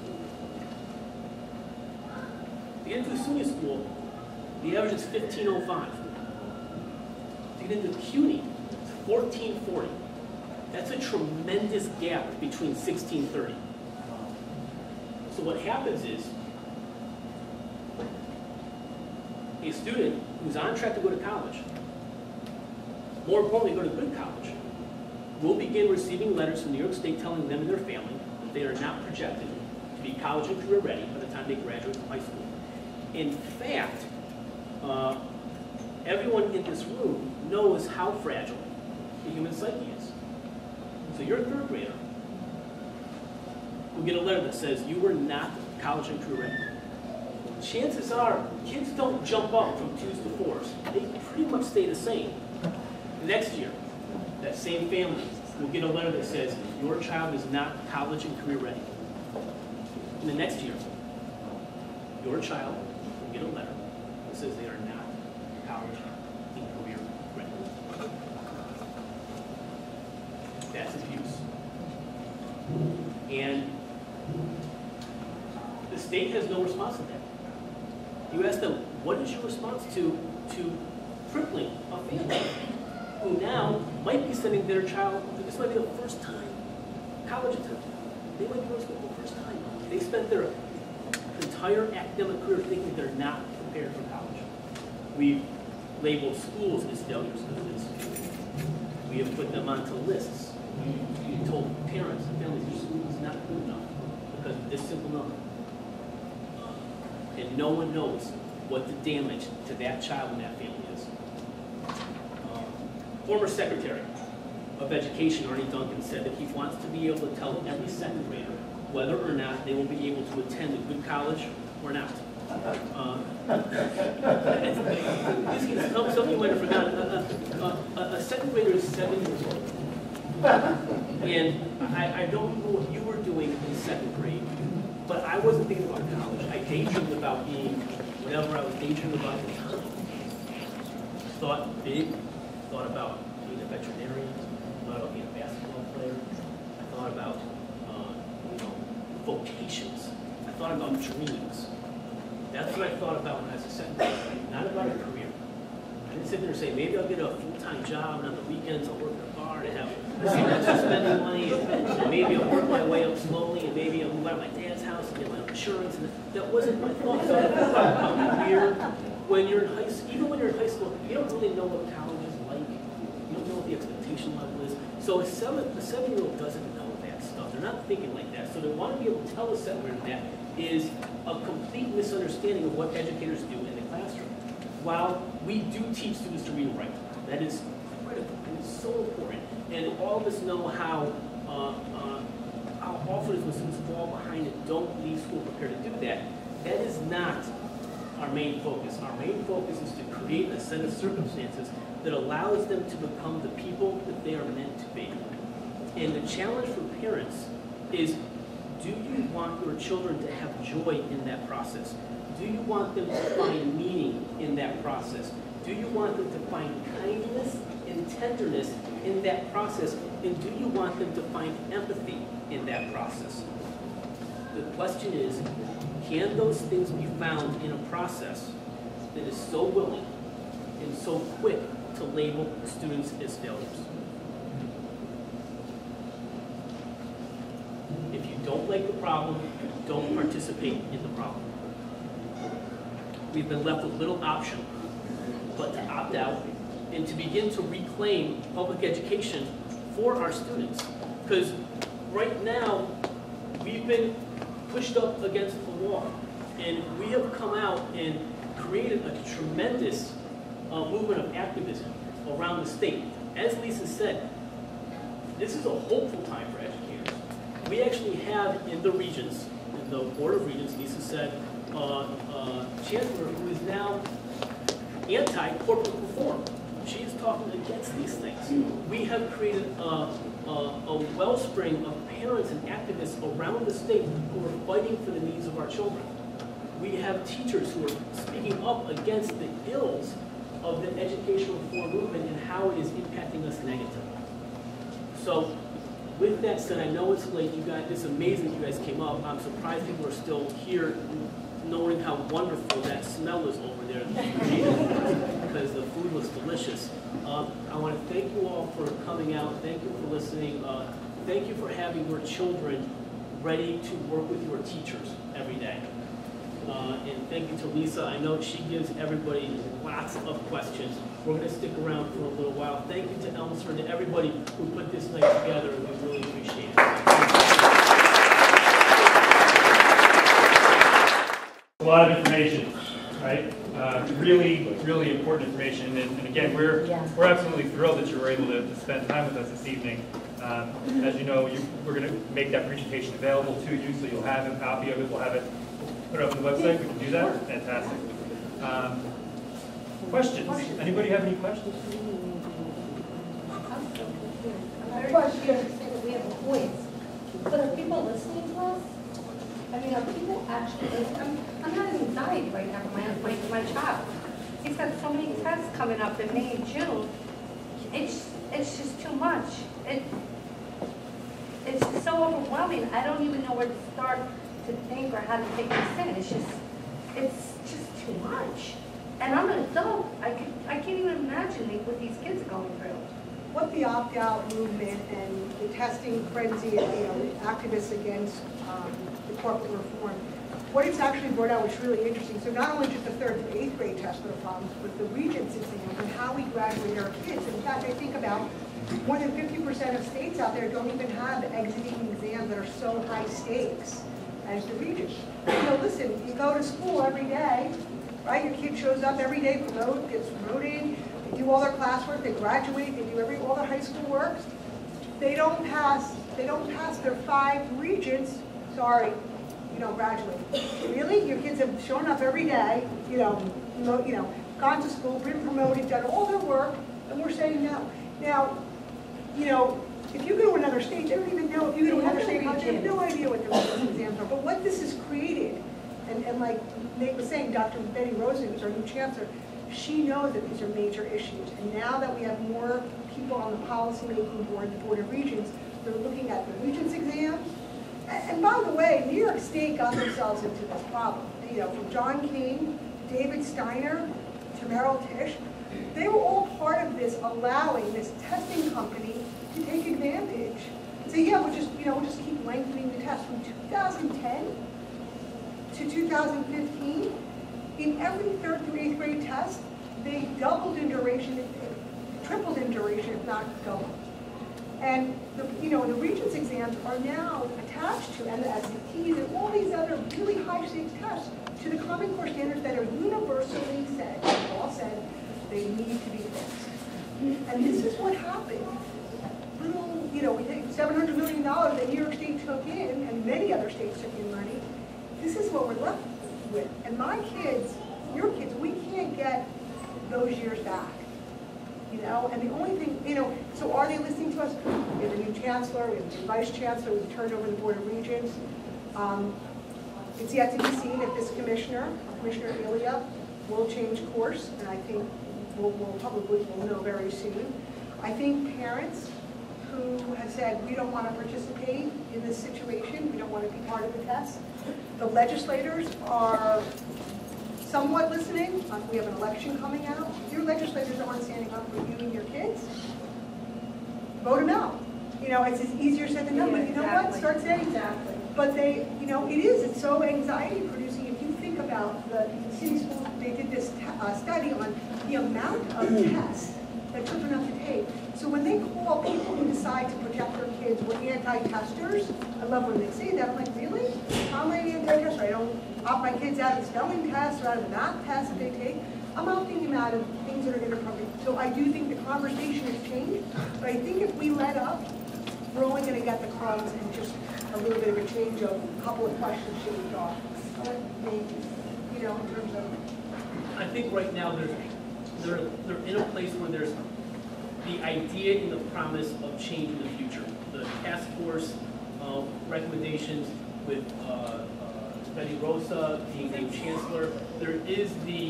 To get into a SUNY school, the average is fifteen oh five. To get into CUNY, it's fourteen forty. That's a tremendous gap between sixteen thirty. So what happens is, a student who's on track to go to college, more importantly, go to good college, will begin receiving letters from New York State telling them and their family that they are not projected to be college and career ready by the time they graduate from high school. In fact, uh, everyone in this room knows how fragile the human psyche is. So you're a third grader who get a letter that says you were not college and career ready. Chances are, kids don't jump up from twos to fours. They pretty much stay the same. Next year, that same family will get a letter that says your child is not college and career ready. And the next year, your child will get a letter that says they are not college and career ready. That's abuse. And the state has no response to that. You ask them, what is your response to, to crippling a family who now might be sending their child, this might be the first time college attempt. They might be going to school for the first time. They spent their entire academic career thinking they're not prepared for college. We've labeled schools as failures because of this. We have put them onto lists. We, we told parents and families your school is not good enough because of this simple number. And no one knows what the damage to that child and that family is. Um, former Secretary of Education, Arnie Duncan, said that he wants to be able to tell every second grader whether or not they will be able to attend a good college or not. Uh, this, some, some of you might have forgotten, uh, uh, a second grader is seven years old. And I, I don't know what you were doing in second grade, but I wasn't thinking about college. I daydreamed about being whatever I was daydreaming about at the time. Thought big, thought about being a veterinarian, thought about being a basketball player. I thought about uh, you know, vocations. I thought about dreams. That's what I thought about when I was a second grader, not about a career. I didn't sit there and say, maybe I'll get a full-time job and on the weekends I'll work in a bar and have some spending money, and maybe I'll work my way up slowly, and maybe I'll move out of my dad's house and get my own insurance. And that wasn't my thought. So I thought about career. When you're in high school, even when you're in high school, you don't really know what college is like. You don't know what the expectation level is. So a seven, a seven-year-old doesn't know that stuff. They're not thinking like that. So to want to be able to tell a seven-year-old that is a complete misunderstanding of what educators do in the classroom. While we do teach students to read and write, that is critical and it's so important. And all of us know how uh, uh, how awful it is when students fall behind and don't leave school prepared to do that. That is not our main focus. Our main focus is to create a set of circumstances that allows them to become the people that they are meant to be. And the challenge for parents is, do you want your children to have joy in that process? Do you want them to find meaning in that process? Do you want them to find kindness and tenderness in that process? And do you want them to find empathy in that process? The question is, can those things be found in a process that is so willing and so quick to label students as failures? If you don't like the problem, don't participate in the problem. We've been left with little option but to opt out and to begin to reclaim public education for our students. Because right now, we've been pushed up against the wall, and we have come out and created a tremendous uh, movement of activism around the state. As Lisa said, this is a hopeful time for educators. We actually have in the regions, in the Board of Regents, Lisa said, uh, uh, Chancellor, who is now anti-corporate reform. She is talking talking against these things. We have created a, a, a wellspring of parents and activists around the state who are fighting for the needs of our children. We have teachers who are speaking up against the ills of the educational reform movement and how it is impacting us negatively. So, with that said, I know it's late. You guys, it's amazing you guys came up. I'm surprised people are still here, knowing how wonderful that smell is over there, because the food was delicious. Um, I want to thank you all for coming out. Thank you for listening. Uh, thank you for having your children ready to work with your teachers every day. Uh, and thank you to Lisa. I know she gives everybody lots of questions. We're going to stick around for a little while. Thank you to Elmsford and everybody who put this night together. We really appreciate it. A lot of information, right? Uh, really, really important information. And, and again, we're we're absolutely thrilled that you were able to, to spend time with us this evening. Um, as you know, you, we're going to make that presentation available to you, so you'll have a copy of it. We'll have it put it up on the website. We can do that. Fantastic. Um, questions? Anybody have any questions? Of course, you understand that we have a voice, but are people listening to us? I mean, are people actually listening? I'm, I'm having anxiety right now for my, my, my child. He's got so many tests coming up in May and June. It's, it's just too much. It, it's just so overwhelming. I don't even know where to start to think or how to take this in. It's just, it's just too much. And I'm an adult. I, could, I can't even imagine what these kids are going through. What the opt-out movement and the testing frenzy, you know, the activists against um, the corporate reform, what it's actually brought out was really interesting. So not only just the third to eighth grade test are the problems, but the Regents exam and how we graduate our kids. In fact, I think about more than fifty percent of states out there don't even have exiting exams that are so high stakes as the Regents. You know, listen, you go to school every day, right? Your kid shows up every day, promote, gets promoted, they do all their classwork, they graduate, they do every all their high school work. They don't pass, they don't pass their five Regents, sorry, you don't graduate. Really? Your kids have shown up every day, you know, you know, gone to school, been promoted, done all their work, and we're saying no. Now, you know, if you go to another state, they don't even know. If you go to another state, they have no idea what their exams are. But what this has created, and, and like Nate was saying, Doctor Betty Rosen, who's our new chancellor, she knows that these are major issues. And now that we have more people on the policymaking board, the Board of Regents, they're looking at the Regents exams. And, and by the way, New York State got themselves into this problem. You know, from John King, David Steiner, to Merrill Tisch, they were all part of this, allowing this testing company to take advantage. So yeah, we'll just, you know, we'll just keep lengthening the test from two thousand ten to two thousand fifteen. In every third through eighth grade test, they doubled in duration, tripled in duration, if not doubled. And the, you know, the Regents exams are now attached to, and the S A Ts and all these other really high stakes tests, to the Common Core standards that are universally said, all said, they need to be fixed. And this is what happened. Little, you know, we think seven hundred million dollars that New York State took in, and many other states took in money. This is what we're left with. And my kids, your kids, we can't get those years back. You know, and the only thing, you know, so are they listening to us? We have a new chancellor, we have a new vice chancellor, we've turned over the Board of Regents. Um, it's yet to be seen if this commissioner, Commissioner Ilya, will change course, and I think we'll, we'll probably will know very soon. I think parents who have said we don't want to participate in this situation, we don't want to be part of the test. The legislators are somewhat listening. We have an election coming out. If your legislators aren't standing up for you and your kids, vote them out. You know, it's easier said than done, but you know what? Start saying exactly. But they, you know, it is. It's so anxiety producing. If you think about the city schools, they did this uh, study on the amount of tests that children have to take. So when they call people who decide to protect their kids with anti-testers, I love when they say that. I'm like, really? How am I an anti-tester? I don't opt my kids out of the spelling test or out of the math test that they take. I'm opting them out of things that are inappropriate. So I do think the conversation has changed, but I think if we let up, we're only going to get the crumbs and just a little bit of a change of a couple of questions shaved off. Maybe, you know, in terms of. I think right now there's they're they're in a place where there's idea and the promise of change in the future. The task force uh, recommendations with uh, uh, Betty Rosa being named chancellor, there is the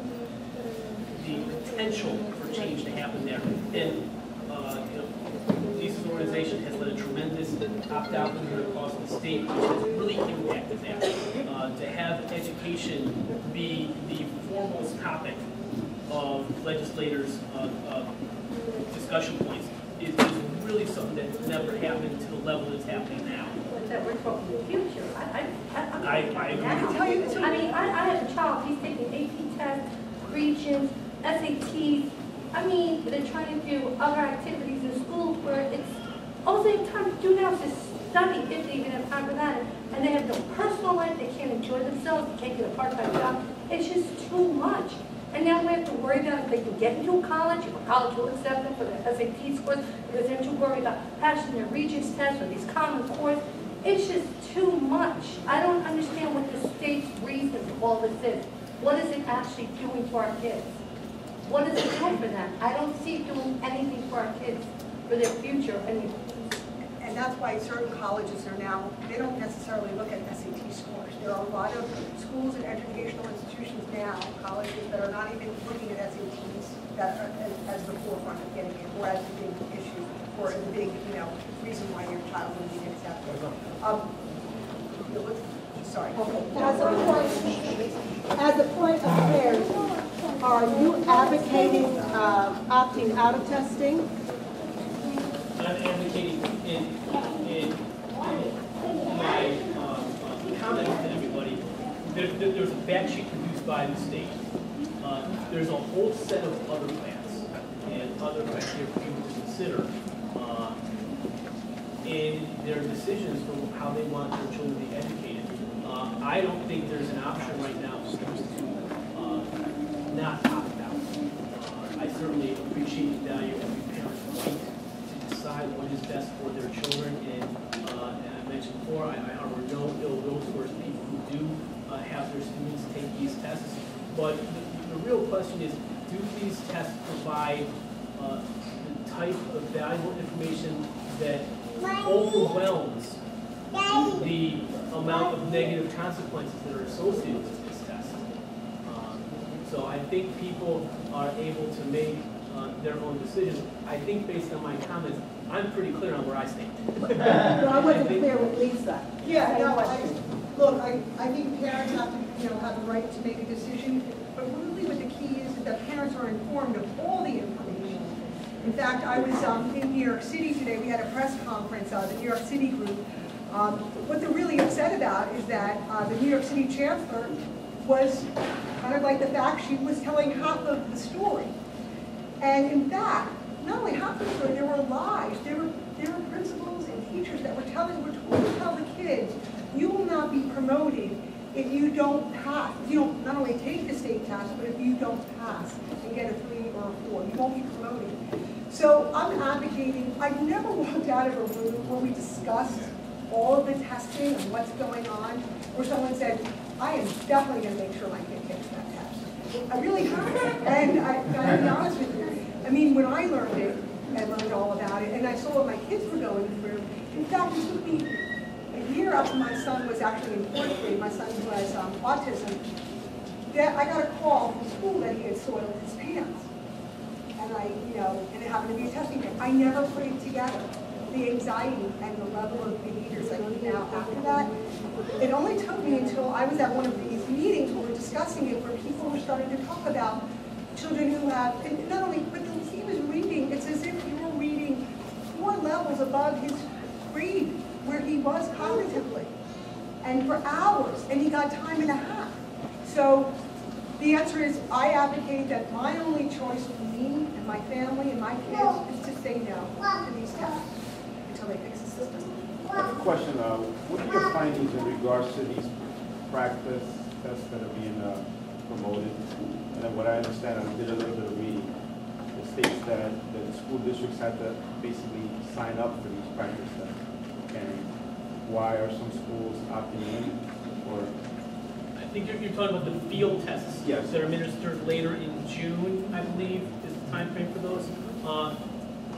the potential for change to happen there. And uh, you know, Lisa's organization has led a tremendous opt-out movement across the state, which has really impacted that. Uh, to have education be the foremost topic of legislators' uh, uh, discussion points is, is really something that never happened to the level it's happening now. That we're talking the future. I, I, I, I, I agree. I can tell you, I mean, I, I have a child, he's taking A P tests, regions, S A Ts. I mean, they're trying to do other activities in schools where it's, all they have time to do now is just study, if they even have time for that. And they have no personal life, they can't enjoy themselves, they can't get a part-time job. It's just too much. And now we have to worry about if they can get into a college, if a college will accept them for their S A T scores, because they're too worried about passing their Regents test or these common cores. It's just too much. I don't understand what the state's reason for all this is. What is it actually doing for our kids? What is it doing for them? I don't see it doing anything for our kids, for their future. I mean, And that's why certain colleges are now, they don't necessarily look at S A T scores. There are a lot of schools and educational institutions now, colleges, that are not even looking at S A Ts that are as, as the forefront of getting in, or as the big issue, or the big, you know, reason why your child will be accepted. Um, sorry. Okay. As a point, as a point of clarity, are you advocating uh, opting out of testing? I'm advocating in, in, in my uh, uh, comments to everybody, there, there, there's a fact sheet produced by the state. Uh, there's a whole set of other facts and other criteria for people to consider uh, in their decisions for how they want their children to be educated. Uh, I don't think there's an option right now for schools to uh, not opt out. Uh, I certainly appreciate the value of every parent's right to decide what is best for their children. And, uh, and I mentioned before, I, I harbor no ill will towards people who do uh, have their students take these tests. But the, the real question is, do these tests provide uh, the type of valuable information that overwhelms the amount of negative consequences that are associated with this test? Um, so I think people are able to make uh, their own decisions. I think based on my comments, I'm pretty clear on where I stand. No, I wasn't clear with Lisa. Yeah, no, I, look, I, I think parents have to, you know, have the right to make a decision, but really what the key is is that parents are informed of all the information. In fact, I was um, in New York City today. We had a press conference, uh, the New York City group. Um, what they're really upset about is that uh, the New York City chancellor was kind of like the fact sheet was telling half of the story. And in fact, not only half of the story, there were lies. There were, there were principals and teachers that were telling, were told to tell the kids, you will not be promoted if you don't pass. If you don't not only take the state test, but if you don't pass and get a three or a four, you won't be promoted. So I'm advocating, I've never walked out of a room where we discussed all of the testing and what's going on, where someone said, I am definitely going to make sure my kid takes that test. I really haven't. And I, I gotta be honest with you. I mean, when I learned it, I learned all about it, and I saw what my kids were going through. In fact, it took me a year after my son was actually in fourth grade, my son was um, autism, that I got a call from school that he had soiled his pants. And I, you know, and it happened to be a testing day. I never put it together. The anxiety and the level of behaviors that came out after that. It only took me until I was at one of these meetings where we were discussing it, where people were starting to talk about children who have, and not only, but he was reading, it's as if you were reading four levels above his grade where he was cognitively. And for hours, and he got time and a half. So the answer is, I advocate that my only choice for me and my family and my kids is to say no to these tests until they fix the system. I have a question. Uh, what are your findings in regards to these practice tests that are being uh, promoted? And then what I understand, I did a little bit of reading. It states that the school districts have to basically sign up for these practice tests. And why are some schools opting in? Or I think you're, you're talking about the field tests. Yes. That are administered later in June, I believe, is the time frame for those. Uh,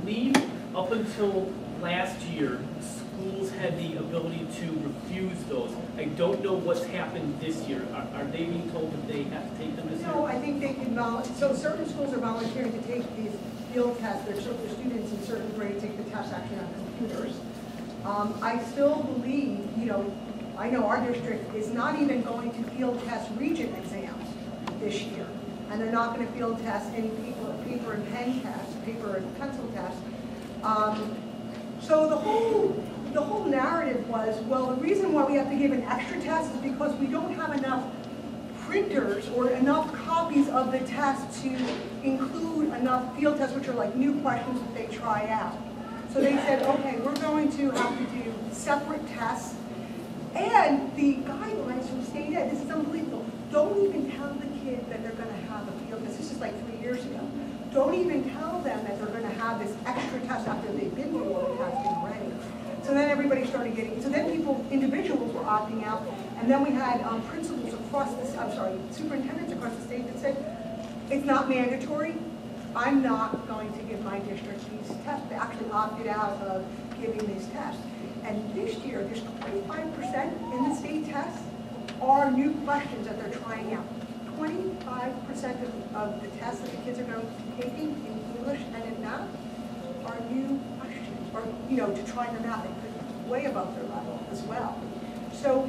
believe up until last year, schools had the ability to refuse those. I don't know what's happened this year. Are, are they being told that they have to take them this year? No, I think they can volunteer. So certain schools are volunteering to take these field tests. Their, their students in certain grades take the tests actually on computers. Um, I still believe, you know, I know our district is not even going to field test region exams this year. And they're not going to field test any paper, paper and pen tests, paper and pencil tests. Um, so the whole, the whole narrative was, well, the reason why we have to give an extra test is because we don't have enough printers or enough copies of the test to include enough field tests, which are like new questions that they try out. So they said, okay, we're going to have to do separate tests. And the guidelines from state ed, this is unbelievable, don't even tell the kid that they're going to have a field test. This is like three years ago. Don't even tell them that they're going to have this extra test after they've been through all the testing already. So then everybody started getting, so then people, individuals were opting out, and then we had um, principals across the, I'm sorry, superintendents across the state that said, it's not mandatory. I'm not going to give my district these tests. They actually opted out of giving these tests. And this year, there's twenty-five percent in the state tests are new questions that they're trying out. twenty-five percent of, of the tests that the kids are going to be taking in English and in math are new questions, or, you know, to try them out. They could be way above their level as well. So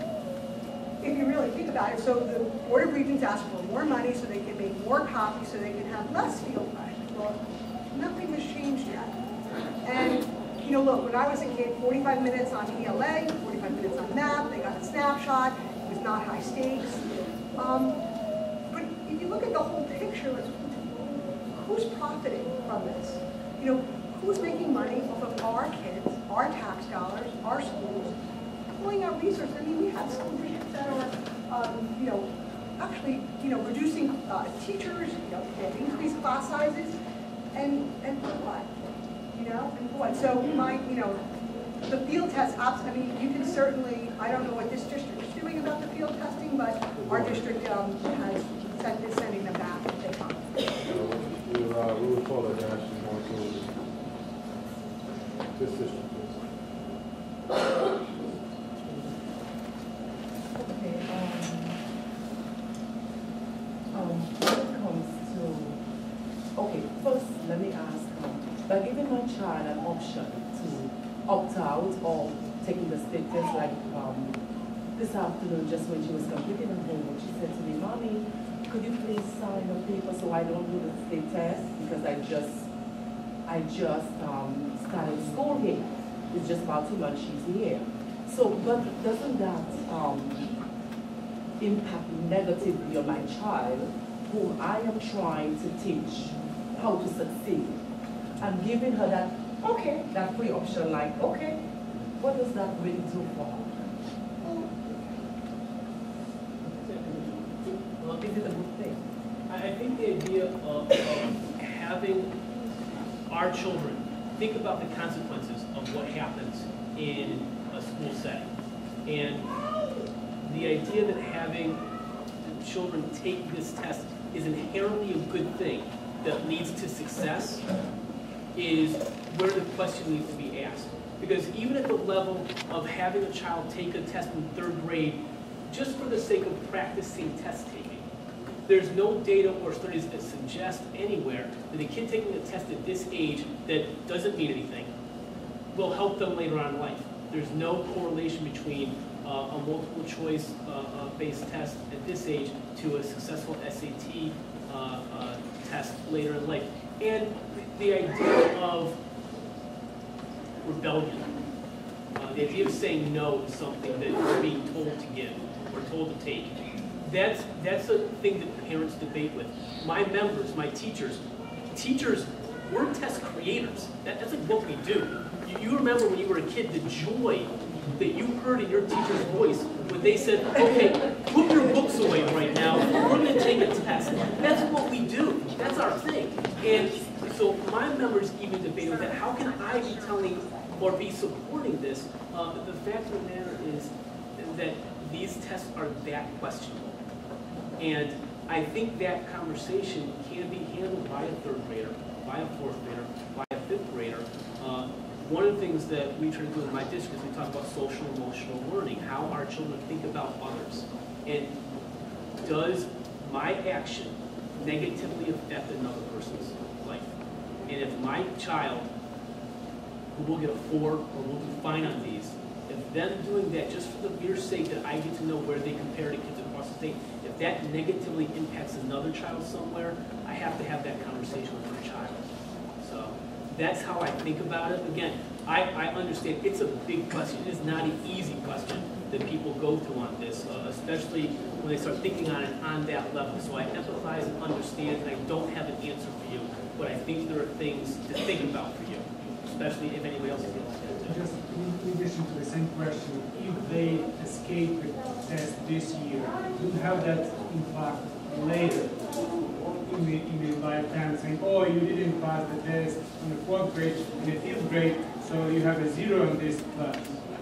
if you really think about it, so the Board of Regents asked for more money so they can make more copies so they can have less field questions. Well, nothing has changed yet. And, you know, look, when I was a kid, forty-five minutes on E L A, forty-five minutes on math, they got a snapshot, it was not high stakes. Um, but if you look at the whole picture, who's profiting from this? You know, who's making money off of our kids, our tax dollars, our schools, pulling out resources? I mean, we have school districts that are, um, you know, actually, you know, reducing uh, teachers, you know, they have increased class sizes, and, and for what? You know, and for what? So my, you know, the field test, I mean, you can certainly, I don't know what this district is doing about the field testing, but our district um, has sent, is sending them back if they come. We'll, uh, we will follow that action more to this district. Okay, um, um, when it comes to, okay, first let me ask, um, by giving my child an option to opt out or taking the state test, like um, this afternoon, just when she was completing her homework, she said to me, Mommy, could you please sign a paper so I don't do the state test? Because I just, I just um, started school here. It's just about two months she's here. So, but doesn't that um, impact negatively on my child, who I am trying to teach how to succeed? I'm giving her that, okay, that free option, like, okay, what does that really do for her? Well, is it a good thing? I think the idea of, of having our children think about the consequences of what happens in a school setting. And the idea that having children take this test is inherently a good thing that leads to success is where the question needs to be asked. Because even at the level of having a child take a test in third grade, just for the sake of practicing test taking, there's no data or studies that suggest anywhere that a kid taking a test at this age that doesn't mean anything will help them later on in life. There's no correlation between uh, a multiple choice uh, uh, based test at this age to a successful S A T uh, uh, test later in life. And the idea of rebellion, uh, the idea of saying no to something that you're being told to give or told to take, that's, that's a thing that parents debate with. My members, my teachers, teachers, we're test creators. That, that's like what we do. You, you remember when you were a kid, the joy that you heard in your teacher's voice when they said, okay, put your books away right now, we're going to take a test. That's what we do. That's our thing. And so my members even debate with that. How can I be telling or be supporting this? Uh, the fact of the matter is that these tests are that questionable. And I think that conversation can be handled by a third grader, by a fourth grader, by a fifth one of the things that we try to do in my district is we talk about social emotional learning, how our children think about others. And does my action negatively affect another person's life? And if my child, who will get a four or will do fine on these, if them doing that just for the mere sake that I get to know where they compare to kids across the state, if that negatively impacts another child somewhere, I have to have that conversation with my child. So that's how I think about it. Again, I, I understand it's a big question. It is not an easy question that people go through on this, uh, especially when they start thinking on it on that level. So I empathize and understand, and I don't have an answer for you, but I think there are things to think about for you, especially if anybody else feels like that. Just in addition to the same question, if they escape the test this year, would have that impact later in the, in the lifetime, saying, oh, you didn't pass the test in the fourth grade, in the fifth grade, so you have a zero in this class?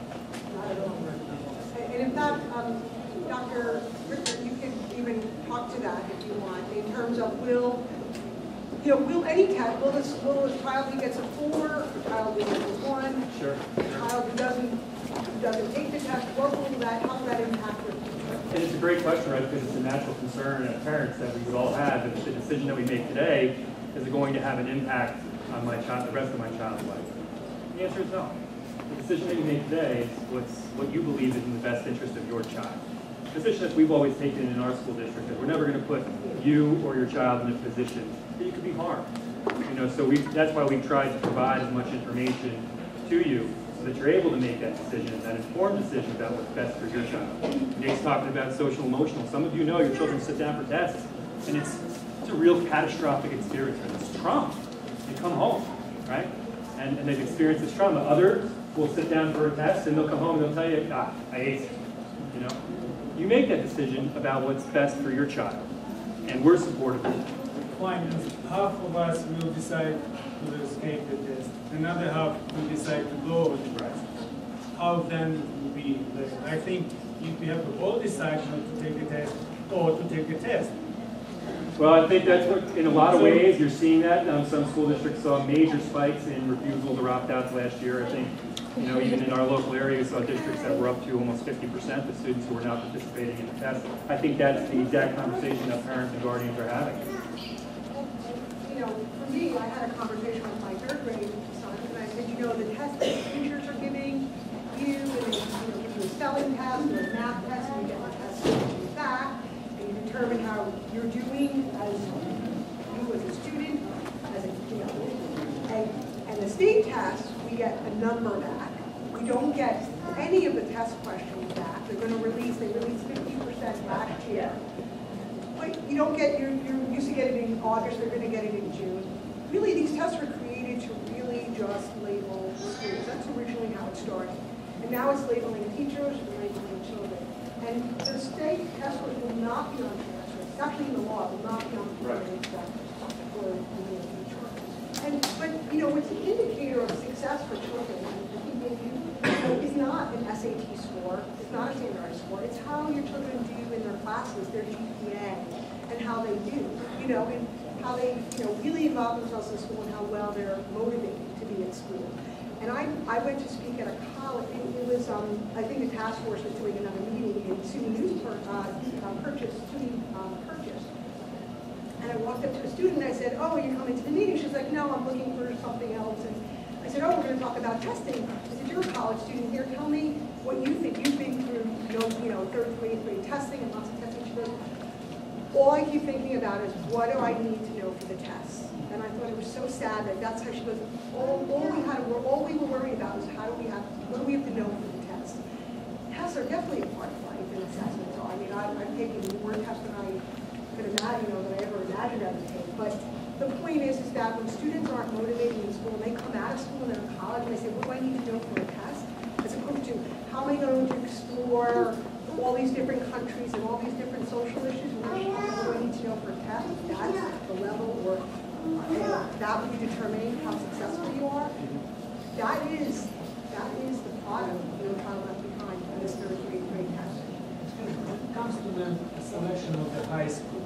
And in fact, um, Doctor Richter, you can even talk to that if you want, in terms of will, you know, will any test, will this, will this child who gets a four, a child who gets a one, Sure. a child who doesn't, who doesn't take the test, what will that, how will that impact their future? And it's a great question, right? Because it's a natural concern of parents that we would all have. If the decision that we make today is going to have an impact on my child, the rest of my child's life. The answer is no. The decision that you make today is what's what you believe is in the best interest of your child. The position that we've always taken in our school district is we're never going to put you or your child in a position that you could be harmed. You know, so we that's why we try to provide as much information to you so that you're able to make that decision, that informed decision about what's best for your child. Nate's talking about social emotional. Some of you know your children sit down for tests, and it's it's a real catastrophic experience. It's trauma. They come home, right? And, and they've experienced this trauma. Others will sit down for a test and they'll come home and they'll tell you, ah, I hate it. You know? You make that decision about what's best for your child. And we're supportive of that. Fine, half of us will decide to escape the test. Another half will decide to go with the test. How then will be left? I think if we have to all decide not to take the test or to take the test. Well, I think that's what, in a lot of ways, you're seeing that. Um, some school districts saw major spikes in refusals or opt-outs last year. I think, you know, even in our local area, we saw districts that were up to almost fifty percent of students who were not participating in the test. I think that's the exact conversation that parents and guardians are having. You know, for me, I had a conversation with my third grade son, and I said, you know, the test that the teachers are giving you, and they, you know, give you a spelling test or a math test, and you get the test back, and you determine how you're doing as you as a student, as a, you know, and, and the state test, we get a number back. We don't get any of the test questions back. They're going to release, they released fifty percent last year. But you don't get, you're, you're used to getting it in August, they're going to get it in June. Really, these tests were created to really just label schools. That's originally how it started. And now it's labeling teachers and labeling children. And the state test scores will not be on transfer. It's actually in the law, it will not be on transfer for the near future. And, but, you know, what's an indicator of success for children, I think maybe, you know, is not an S A T score, it's not a standardized score, it's how your children do in their classes, their G P A, and how they do, you know, and how they, you know, really involve themselves in school and how well they're motivated to be in school. And I, I went to speak at a college, it, it was, um, I think the task force was doing another meeting in S U N Y News per, uh, uh, purchase, S U N Y um, purchase. And I walked up to a student and I said, oh, are you coming to the meeting? She was like, no, I'm looking for something else. And I said, oh, we're going to talk about testing. I said, you're a college student here. Tell me what you think. You've been through, you know, you know third grade, grade testing and lots of testing. She goes, all I keep thinking about is what do I need to know for the tests? And I thought it was so sad that that's how she goes, all, all, we, had, all we were worried about is how do we have, what do we have to know for the tests? Tests are definitely a part of life and assessments are. I mean, I, I've taken more tests than I could imagine, you know, than I ever imagined I would take. But the point is, is that when students aren't motivated in school and they come out of school and they're in college and they say, what do I need to know for a test? As opposed to, how am I going to explore all these different countries and all these different social issues? What do I need to know for a test? That's the level where that would be determining how successful you are. That is, that is the product of your child left behind in this third grade grade test. When it comes to the selection of the high school,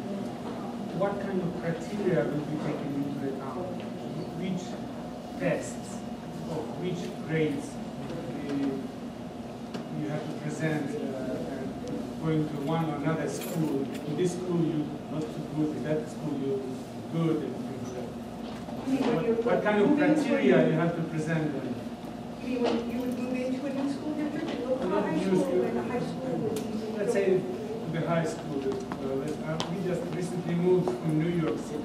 what kind of criteria will be taken into account? Which tests, or which grades, you, you have to present uh, going to one or another school. In this school you not too good, in that school you good, and things like that. What, what kind of criteria you have to present them? You mean when you would move into a new school district, and local high school, and a high school would be... Let's say the high school. Uh, uh, we just recently moved from New York City.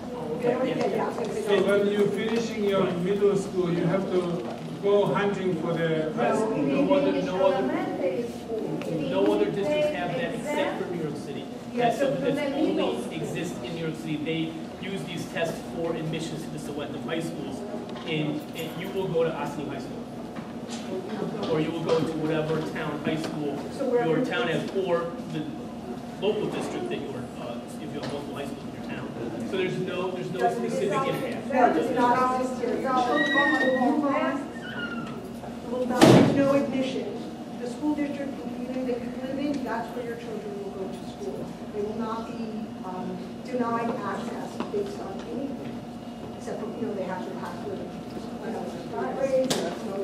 So when you're finishing your middle school, you have to go hunting for the high school. No other, no other, no other districts have that except for New York City. That's something that only exists in New York City. They use these tests for admissions to the selective high schools, and, and you will go to Osseo High School. Or you will go to whatever town high school your town has, or the local district that you're, uh, if you have local high school in your town. So there's no, there's no specific impact. No, it does not exist here. Your children will not, there's no admission. The school district, the community that you live in, that's where your children will go to school. They will not be um, denied access based on anything, except for, you know, they have to have to, you know, grades,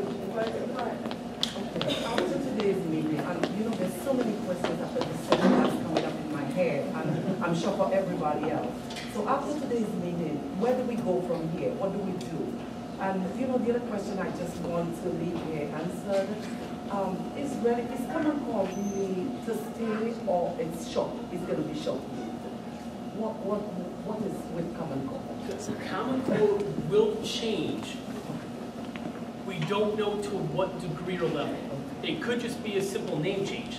After today's meeting, and you know, there's so many questions after this session that's coming up in my head, and I'm sure for everybody else. So after today's meeting, where do we go from here? What do we do? And you know, the other question I just want to leave here answered um, is really, is Common Core really to stay, or it's short? It's going to be short. What what what is with Common Core? So Common Core will change. We don't know to what degree or level. It could just be a simple name change.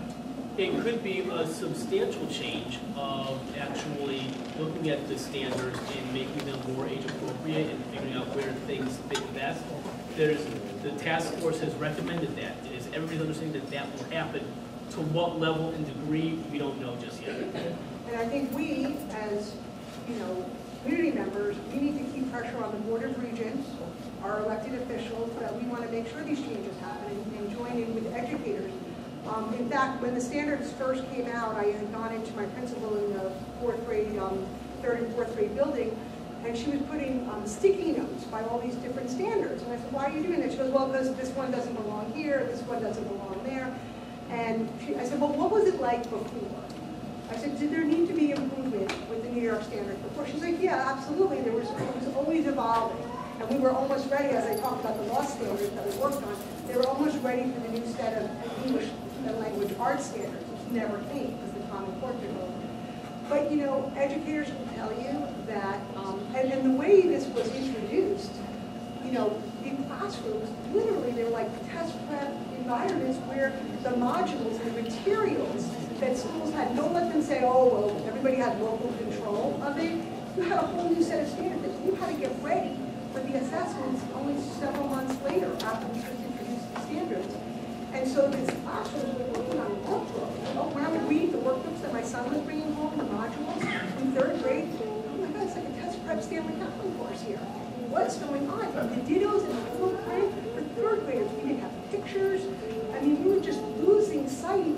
It could be a substantial change of actually looking at the standards and making them more age appropriate and figuring out where things fit best. There's, the task force has recommended that. Is everybody's understanding that that will happen? To what level and degree, we don't know just yet. And I think we, as, you know, community members, we need to keep pressure on the Board of Regents, our elected officials, that we want to make sure these changes happen and, and join in with educators. Um, in fact, when the standards first came out, I had gone into my principal in the fourth grade, um, third and fourth grade building, and she was putting um, sticky notes by all these different standards. And I said, why are you doing that? She goes, well, because this one doesn't belong here, this one doesn't belong there. And she, I said, well, what was it like before? I said, did there need to be improvement with the New York standards before? She's like, yeah, absolutely. There was, it was always evolving. And we were almost ready, as I talked about the law standards that we worked on, they were almost ready for the new set of English and language arts standards, which never came because the Common Core took over. But, you know, educators will tell you that, um, and, and the way this was introduced, you know, in classrooms, literally they were like test prep environments where the modules and the materials that schools had, don't let them say, oh, well, everybody had local control of it. You had a whole new set of standards that you had to get ready for the assessments only several months later after we just introduced the standards. And so these classrooms were working on workbooks. Oh, when I would read the workbooks that my son was bringing home, the modules in third grade, oh my God, it's like a test prep Stanley Kaplan course here. What's going on? The dittos in the fourth grade, for third graders, we didn't have pictures. I mean, we were just losing sight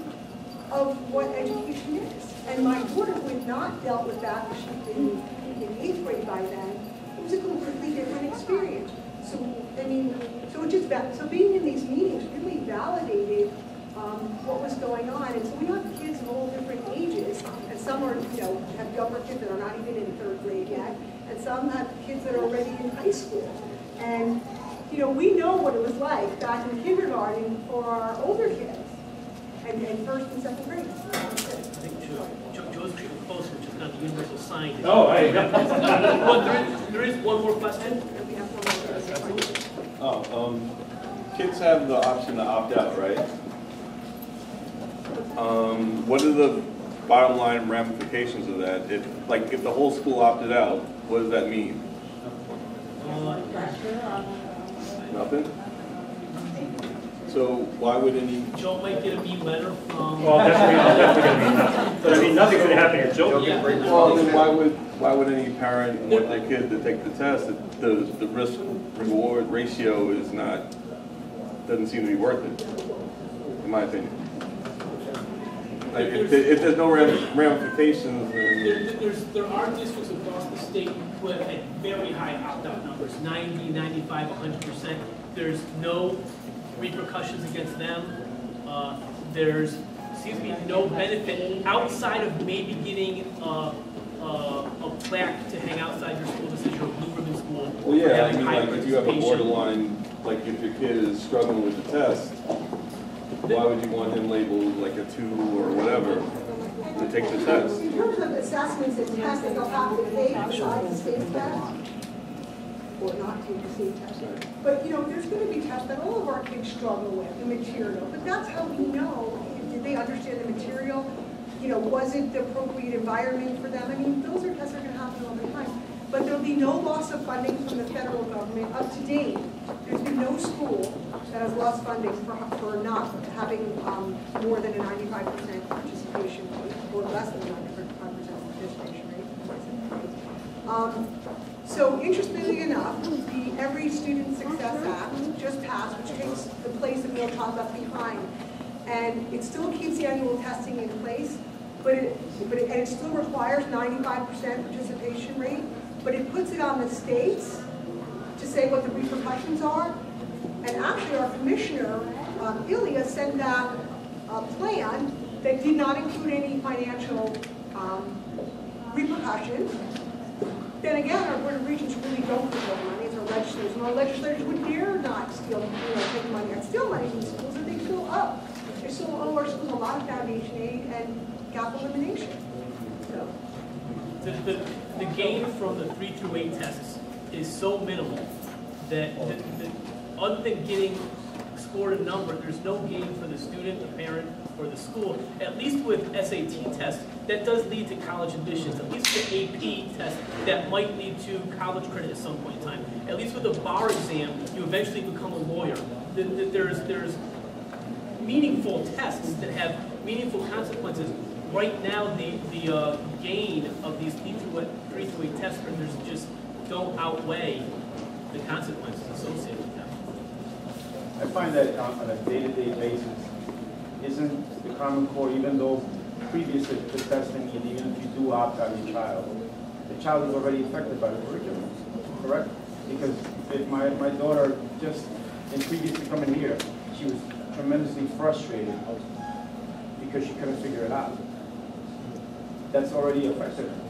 of what education is. And my daughter, who had not dealt with that, she'd been in eighth grade by then, it was a completely different experience. So, I mean, so it just, so being in these meetings really validated um, what was going on. And so we have kids of all different ages, and some are, you know, have younger kids that are not even in third grade yet, and some have kids that are already in high school. And, you know, we know what it was like back in kindergarten for our older kids, and, and first and second grade. I think Joe, Joe, Joe's getting closer, which is kind of the universal sign. Oh, hey. Well, there, is, there is one more question. And we have one more question. Oh, um, kids have the option to opt out, right? Um, what are the bottom line ramifications of that? If, like, if the whole school opted out, what does that mean? Uh, Nothing? So why would any... Joe might get a mean letter from... Well, definitely, definitely going to be nothing. But I mean, nothing's going to happen here. Joe, Yeah. Well, then why would, why would any parent want their kid to take the test if the, the risk-reward ratio is not, doesn't seem to be worth it, in my opinion? Like, if, there- if there's no ram- ramifications, then There, there's, there are districts across the state who have had very high opt-out numbers, ninety, ninety-five, one hundred percent. There's no repercussions against them. Uh, there's, excuse me, no benefit outside of maybe getting uh, uh, a plaque to hang outside your school that says you're a blue ribbon school. well, yeah, I having mean, high like, if you have a participation. borderline, like if your kid is struggling with the test, why would you want him labeled like a two or whatever to take the test? In terms of assessments and tests that they'll have to take besides the state test, or not take the state test. But, you know, there's going to be tests that all of our kids struggle with, the material. But that's how we know, did they understand the material? You know, was it the appropriate environment for them? I mean, those are tests that are going to happen all the time. But there'll be no loss of funding from the federal government. Up to date, there's been no school that has lost funding for, for not having um, more than a ninety-five percent participation rate, or less than a ninety-five percent participation rate. Um, so interestingly enough, the Every Student Success Act just passed, which takes the place that we'll talk about behind. And it still keeps the annual testing in place, but it, but it, and it still requires ninety-five percent participation rate, but it puts it on the states to say what the repercussions are. And actually our commissioner, um, Ilya, sent out a plan that did not include any financial um, repercussions. Then again, our Board of Regents really don't control money, it's our legislators, and our legislators would dare not steal, you know, take money, and steal money from schools, and they still up. They still owe our schools a lot of foundation aid and gap elimination. So. The, the, the gain from the three through eight tests is so minimal that, that, that other than getting scored a number, there's no gain for the student, the parent, or the school. At least with S A T tests, that does lead to college admissions. At least with A P test, that might lead to college credit at some point in time. At least with a bar exam, you eventually become a lawyer. There's, there's meaningful tests that have meaningful consequences. Right now, the, the uh, gain of these three through eight test printers just don't outweigh the consequences associated with them. I find that on on a day-to-day basis, isn't the Common Core, even though previous to the testing, and even if you do opt out your child, the child is already affected by the curriculum, correct? Because if my, my daughter just, in previous to coming here, she was tremendously frustrated because she couldn't figure it out. That's already affected her.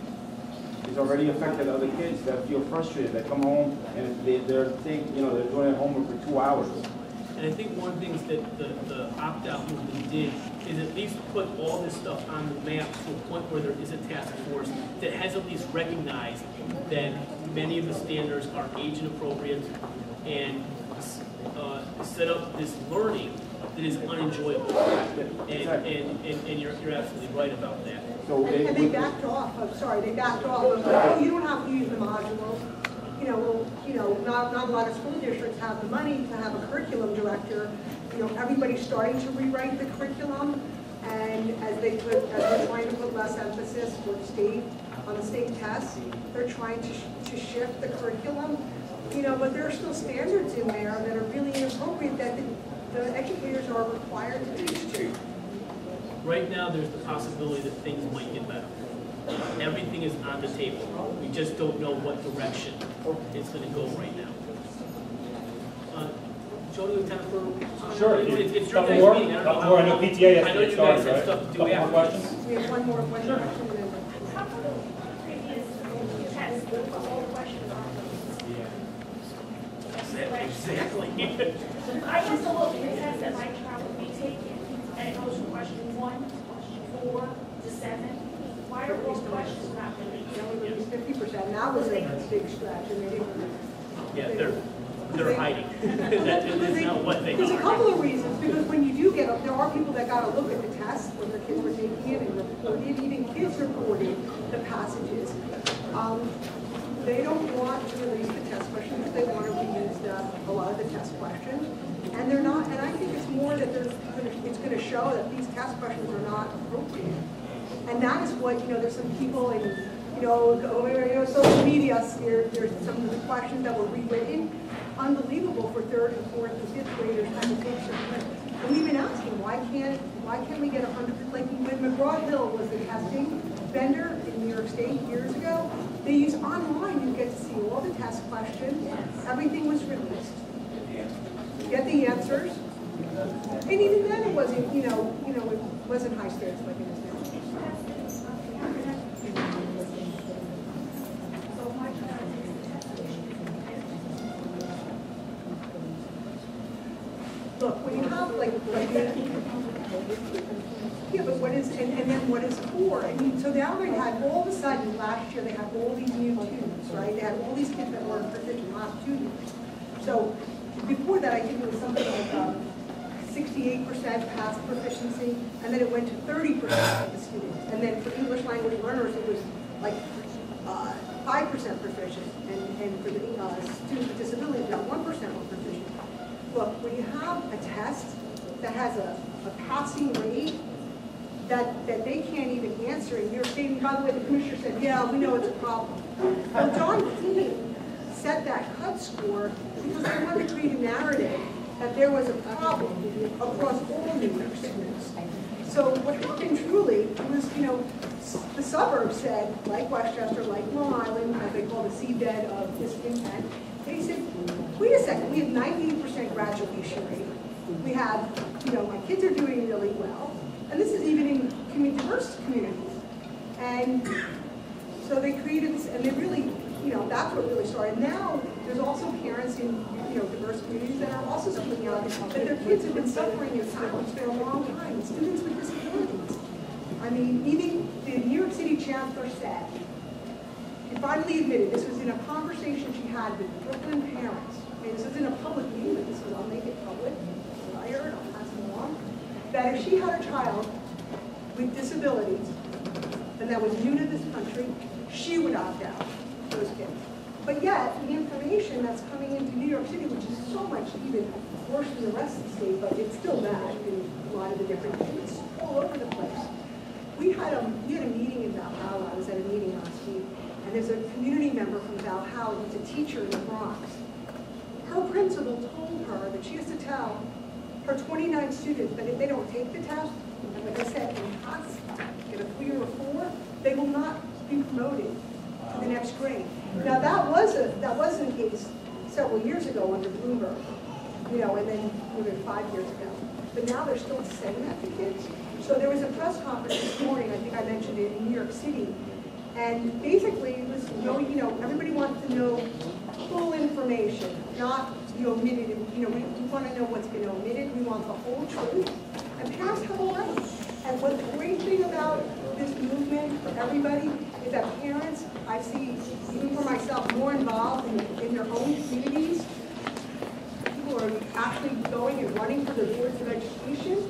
It's already affected other kids that feel frustrated, that come home and they, they're think, you know, they're doing their homework for two hours. And I think one of the things that the, the opt-out movement did is at least put all this stuff on the map to a point where there is a task force that has at least recognized that many of the standards are age inappropriate and uh, set up this learning that is unenjoyable. And, and, and, and you're, you're absolutely right about that. So And, and they backed off, I'm sorry, they backed off, of, oh, you don't have to use the module. You know, well, you know, not, not a lot of school districts have the money to have a curriculum director. You know, everybody's starting to rewrite the curriculum, and as they put, as they're trying to put less emphasis for the state, on the state tests, they're trying to, sh to shift the curriculum. You know, but there are still standards in there that are really inappropriate that the, the educators are required to teach to. Right now, there's the possibility that things might get better. Everything is on the table. We just don't know what direction it's going to go right now. Uh, Joe, do we have time for? Uh, Sure. It's, it's your Couple guys' more? meeting. I don't know Couple how more. I know long- P T A has I to know get you started, guys have right? stuff to do Couple more after. questions? We have one more question. Sure. How about the previous test, the whole question on Exactly. I was a little bit test that my child would be taking, and it goes from question one, four to seven. Why are those questions not released? They only released fifty percent, and that was a big stretch, and they didn't release. Yeah, they're they're hiding. That is not what they There's a are. couple of reasons, because when you do get up, there are people that got to look at the test when their kids were taking it and reported, even kids reported the passages. Um, they don't want to release the test questions, they want to reuse the, a lot of the test questions. And they're not, and I think it's more that there's, it's going to show that these test questions are not appropriate. And that is what, you know, there's some people in, you know, you know social media, there, there's some of the questions that were rewritten, unbelievable for third and fourth and fifth graders having to take some, And we've been asking, why can't, why can't we get a hundred, like when McGraw-Hill was the testing vendor in New York State years ago, they use online, you get to see all the test questions, everything was released. Get the answers, and even then it wasn't, you know, you know, it wasn't high stakes like it is now. Look, when you have like, like yeah, but what is, and, and then what is for? I mean, so now they had, all of a sudden, last year, they had all these new students, right? They had all these kids that weren't proficient last two years. So before that, I think it was something like um, sixty-eight percent pass proficiency, and then it went to thirty percent of the students. And then for English language learners, it was like uh, five percent proficient, and, and for the uh, students with disabilities, about one percent were proficient. Look, when you have a test that has a, a passing rate that, that they can't even answer, and you're saying, by the way, the commissioner said, yeah, we know it's a problem. Well, John Dean set that cut score because they wanted to create a narrative that there was a problem across all New York students. So what happened truly was, you know, the suburbs said, like Westchester, like Long Island, as they call the seabed of discontent, they said, wait a second, we have ninety percent graduation rate. We have, you know, my kids are doing really well. And this is even in community, diverse communities. And so they created this, and they really, you know, that's what really started. Now, there's also parents in, you know, diverse communities that are also speaking out that their kids have been suffering in silence for a long time, students with disabilities. I mean, even the New York City chancellor said, she finally admitted, this was in a conversation she had with Brooklyn parents. And this was in a public meeting, but this was, I'll make it public. I heard, I'll pass it along. That if she had a child with disabilities, and that was new to this country, she would opt out for those kids. But yet, the information that's coming into New York City, which is so much even worse than the rest of the state, but it's still bad in a lot of the different things, it's all over the place. We had a, we had a meeting in Valhalla, I was at a meeting last week, and there's a community member from Valhalla who's a teacher in the Bronx. Her principal told her that she has to tell her twenty-nine students that if they don't take the test, and like I said, in pass, get a three or a four, they will not be promoted to the next grade. Now that was a that wasn't the case several years ago under Bloomberg, you know, and then even five years ago. But now they're still saying that to kids. So there was a press conference this morning, I think I mentioned it, in New York City, and basically it was, you know, you know everybody wants to know full information, not the omitted. You know, we, we want to know what's been omitted. We want the whole truth. And parents have a right. And what the great thing about this movement for everybody is that parents, I see, even for myself, more involved in, in their own communities. People are actually going and running for the boards of education,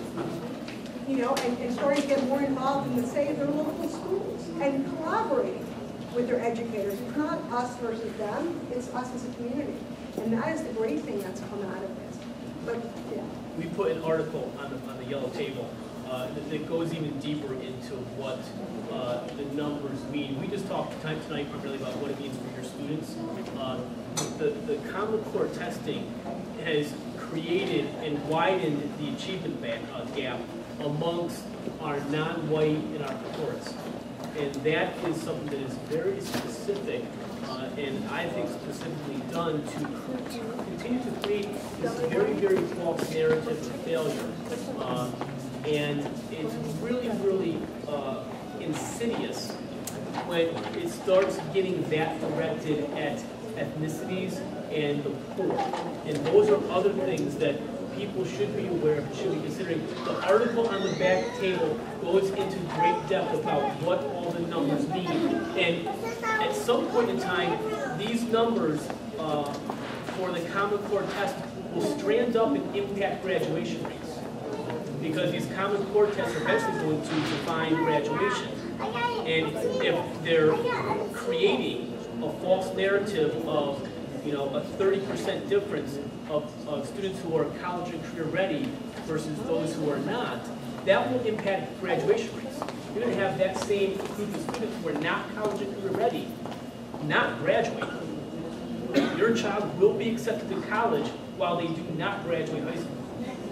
you know, and, and starting to get more involved in the, say, their local schools and collaborating with their educators. It's not us versus them, it's us as a community. And that is the great thing that's come out of this. But, yeah. We put an article on the, on the yellow table uh, that, that goes even deeper into what uh, the numbers mean. We just talked tonight primarily about what it means for your students. Uh, the, the Common Core testing has created and widened the achievement gap amongst our non-white and our cohorts. And that is something that is very specific uh, and I think specifically done to, to continue to create this very, very false narrative of failure. Uh, and it's really, really uh, insidious when it starts getting that directed at ethnicities and the poor. And those are other things that people should be aware of, should be considering. The article on the back table goes into great depth about what all the numbers mean. And at some point in time, these numbers uh, for the Common Core test will strand up and impact graduation rates. Because these Common Core tests are eventually going to define graduation. And if they're creating a false narrative of, you know, a thirty percent difference of, of students who are college and career ready versus those who are not, that will impact graduation rates. You're going to have that same group of students who are not college and career ready not graduate. Your child will be accepted to college while they do not graduate high school.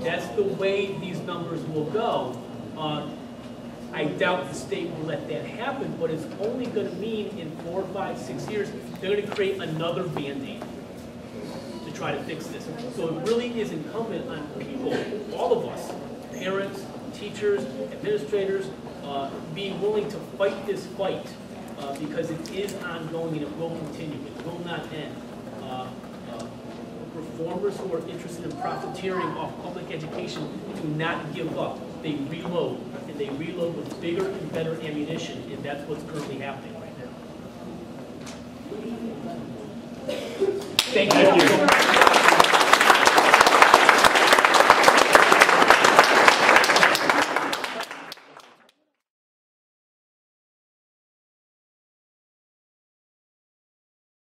That's the way these numbers will go. Uh, I doubt the state will let that happen, but it's only going to mean in four, five, six years, they're going to create another Band-Aid to try to fix this. So it really is incumbent on people, all of us, parents, teachers, administrators, uh, being willing to fight this fight uh, because it is ongoing and it will continue. It will not end. Uh, uh, reformers who are interested in profiteering off public education do not give up. They reload, and they reload with bigger and better ammunition, and that's what's currently happening right now. Thank you. Thank you.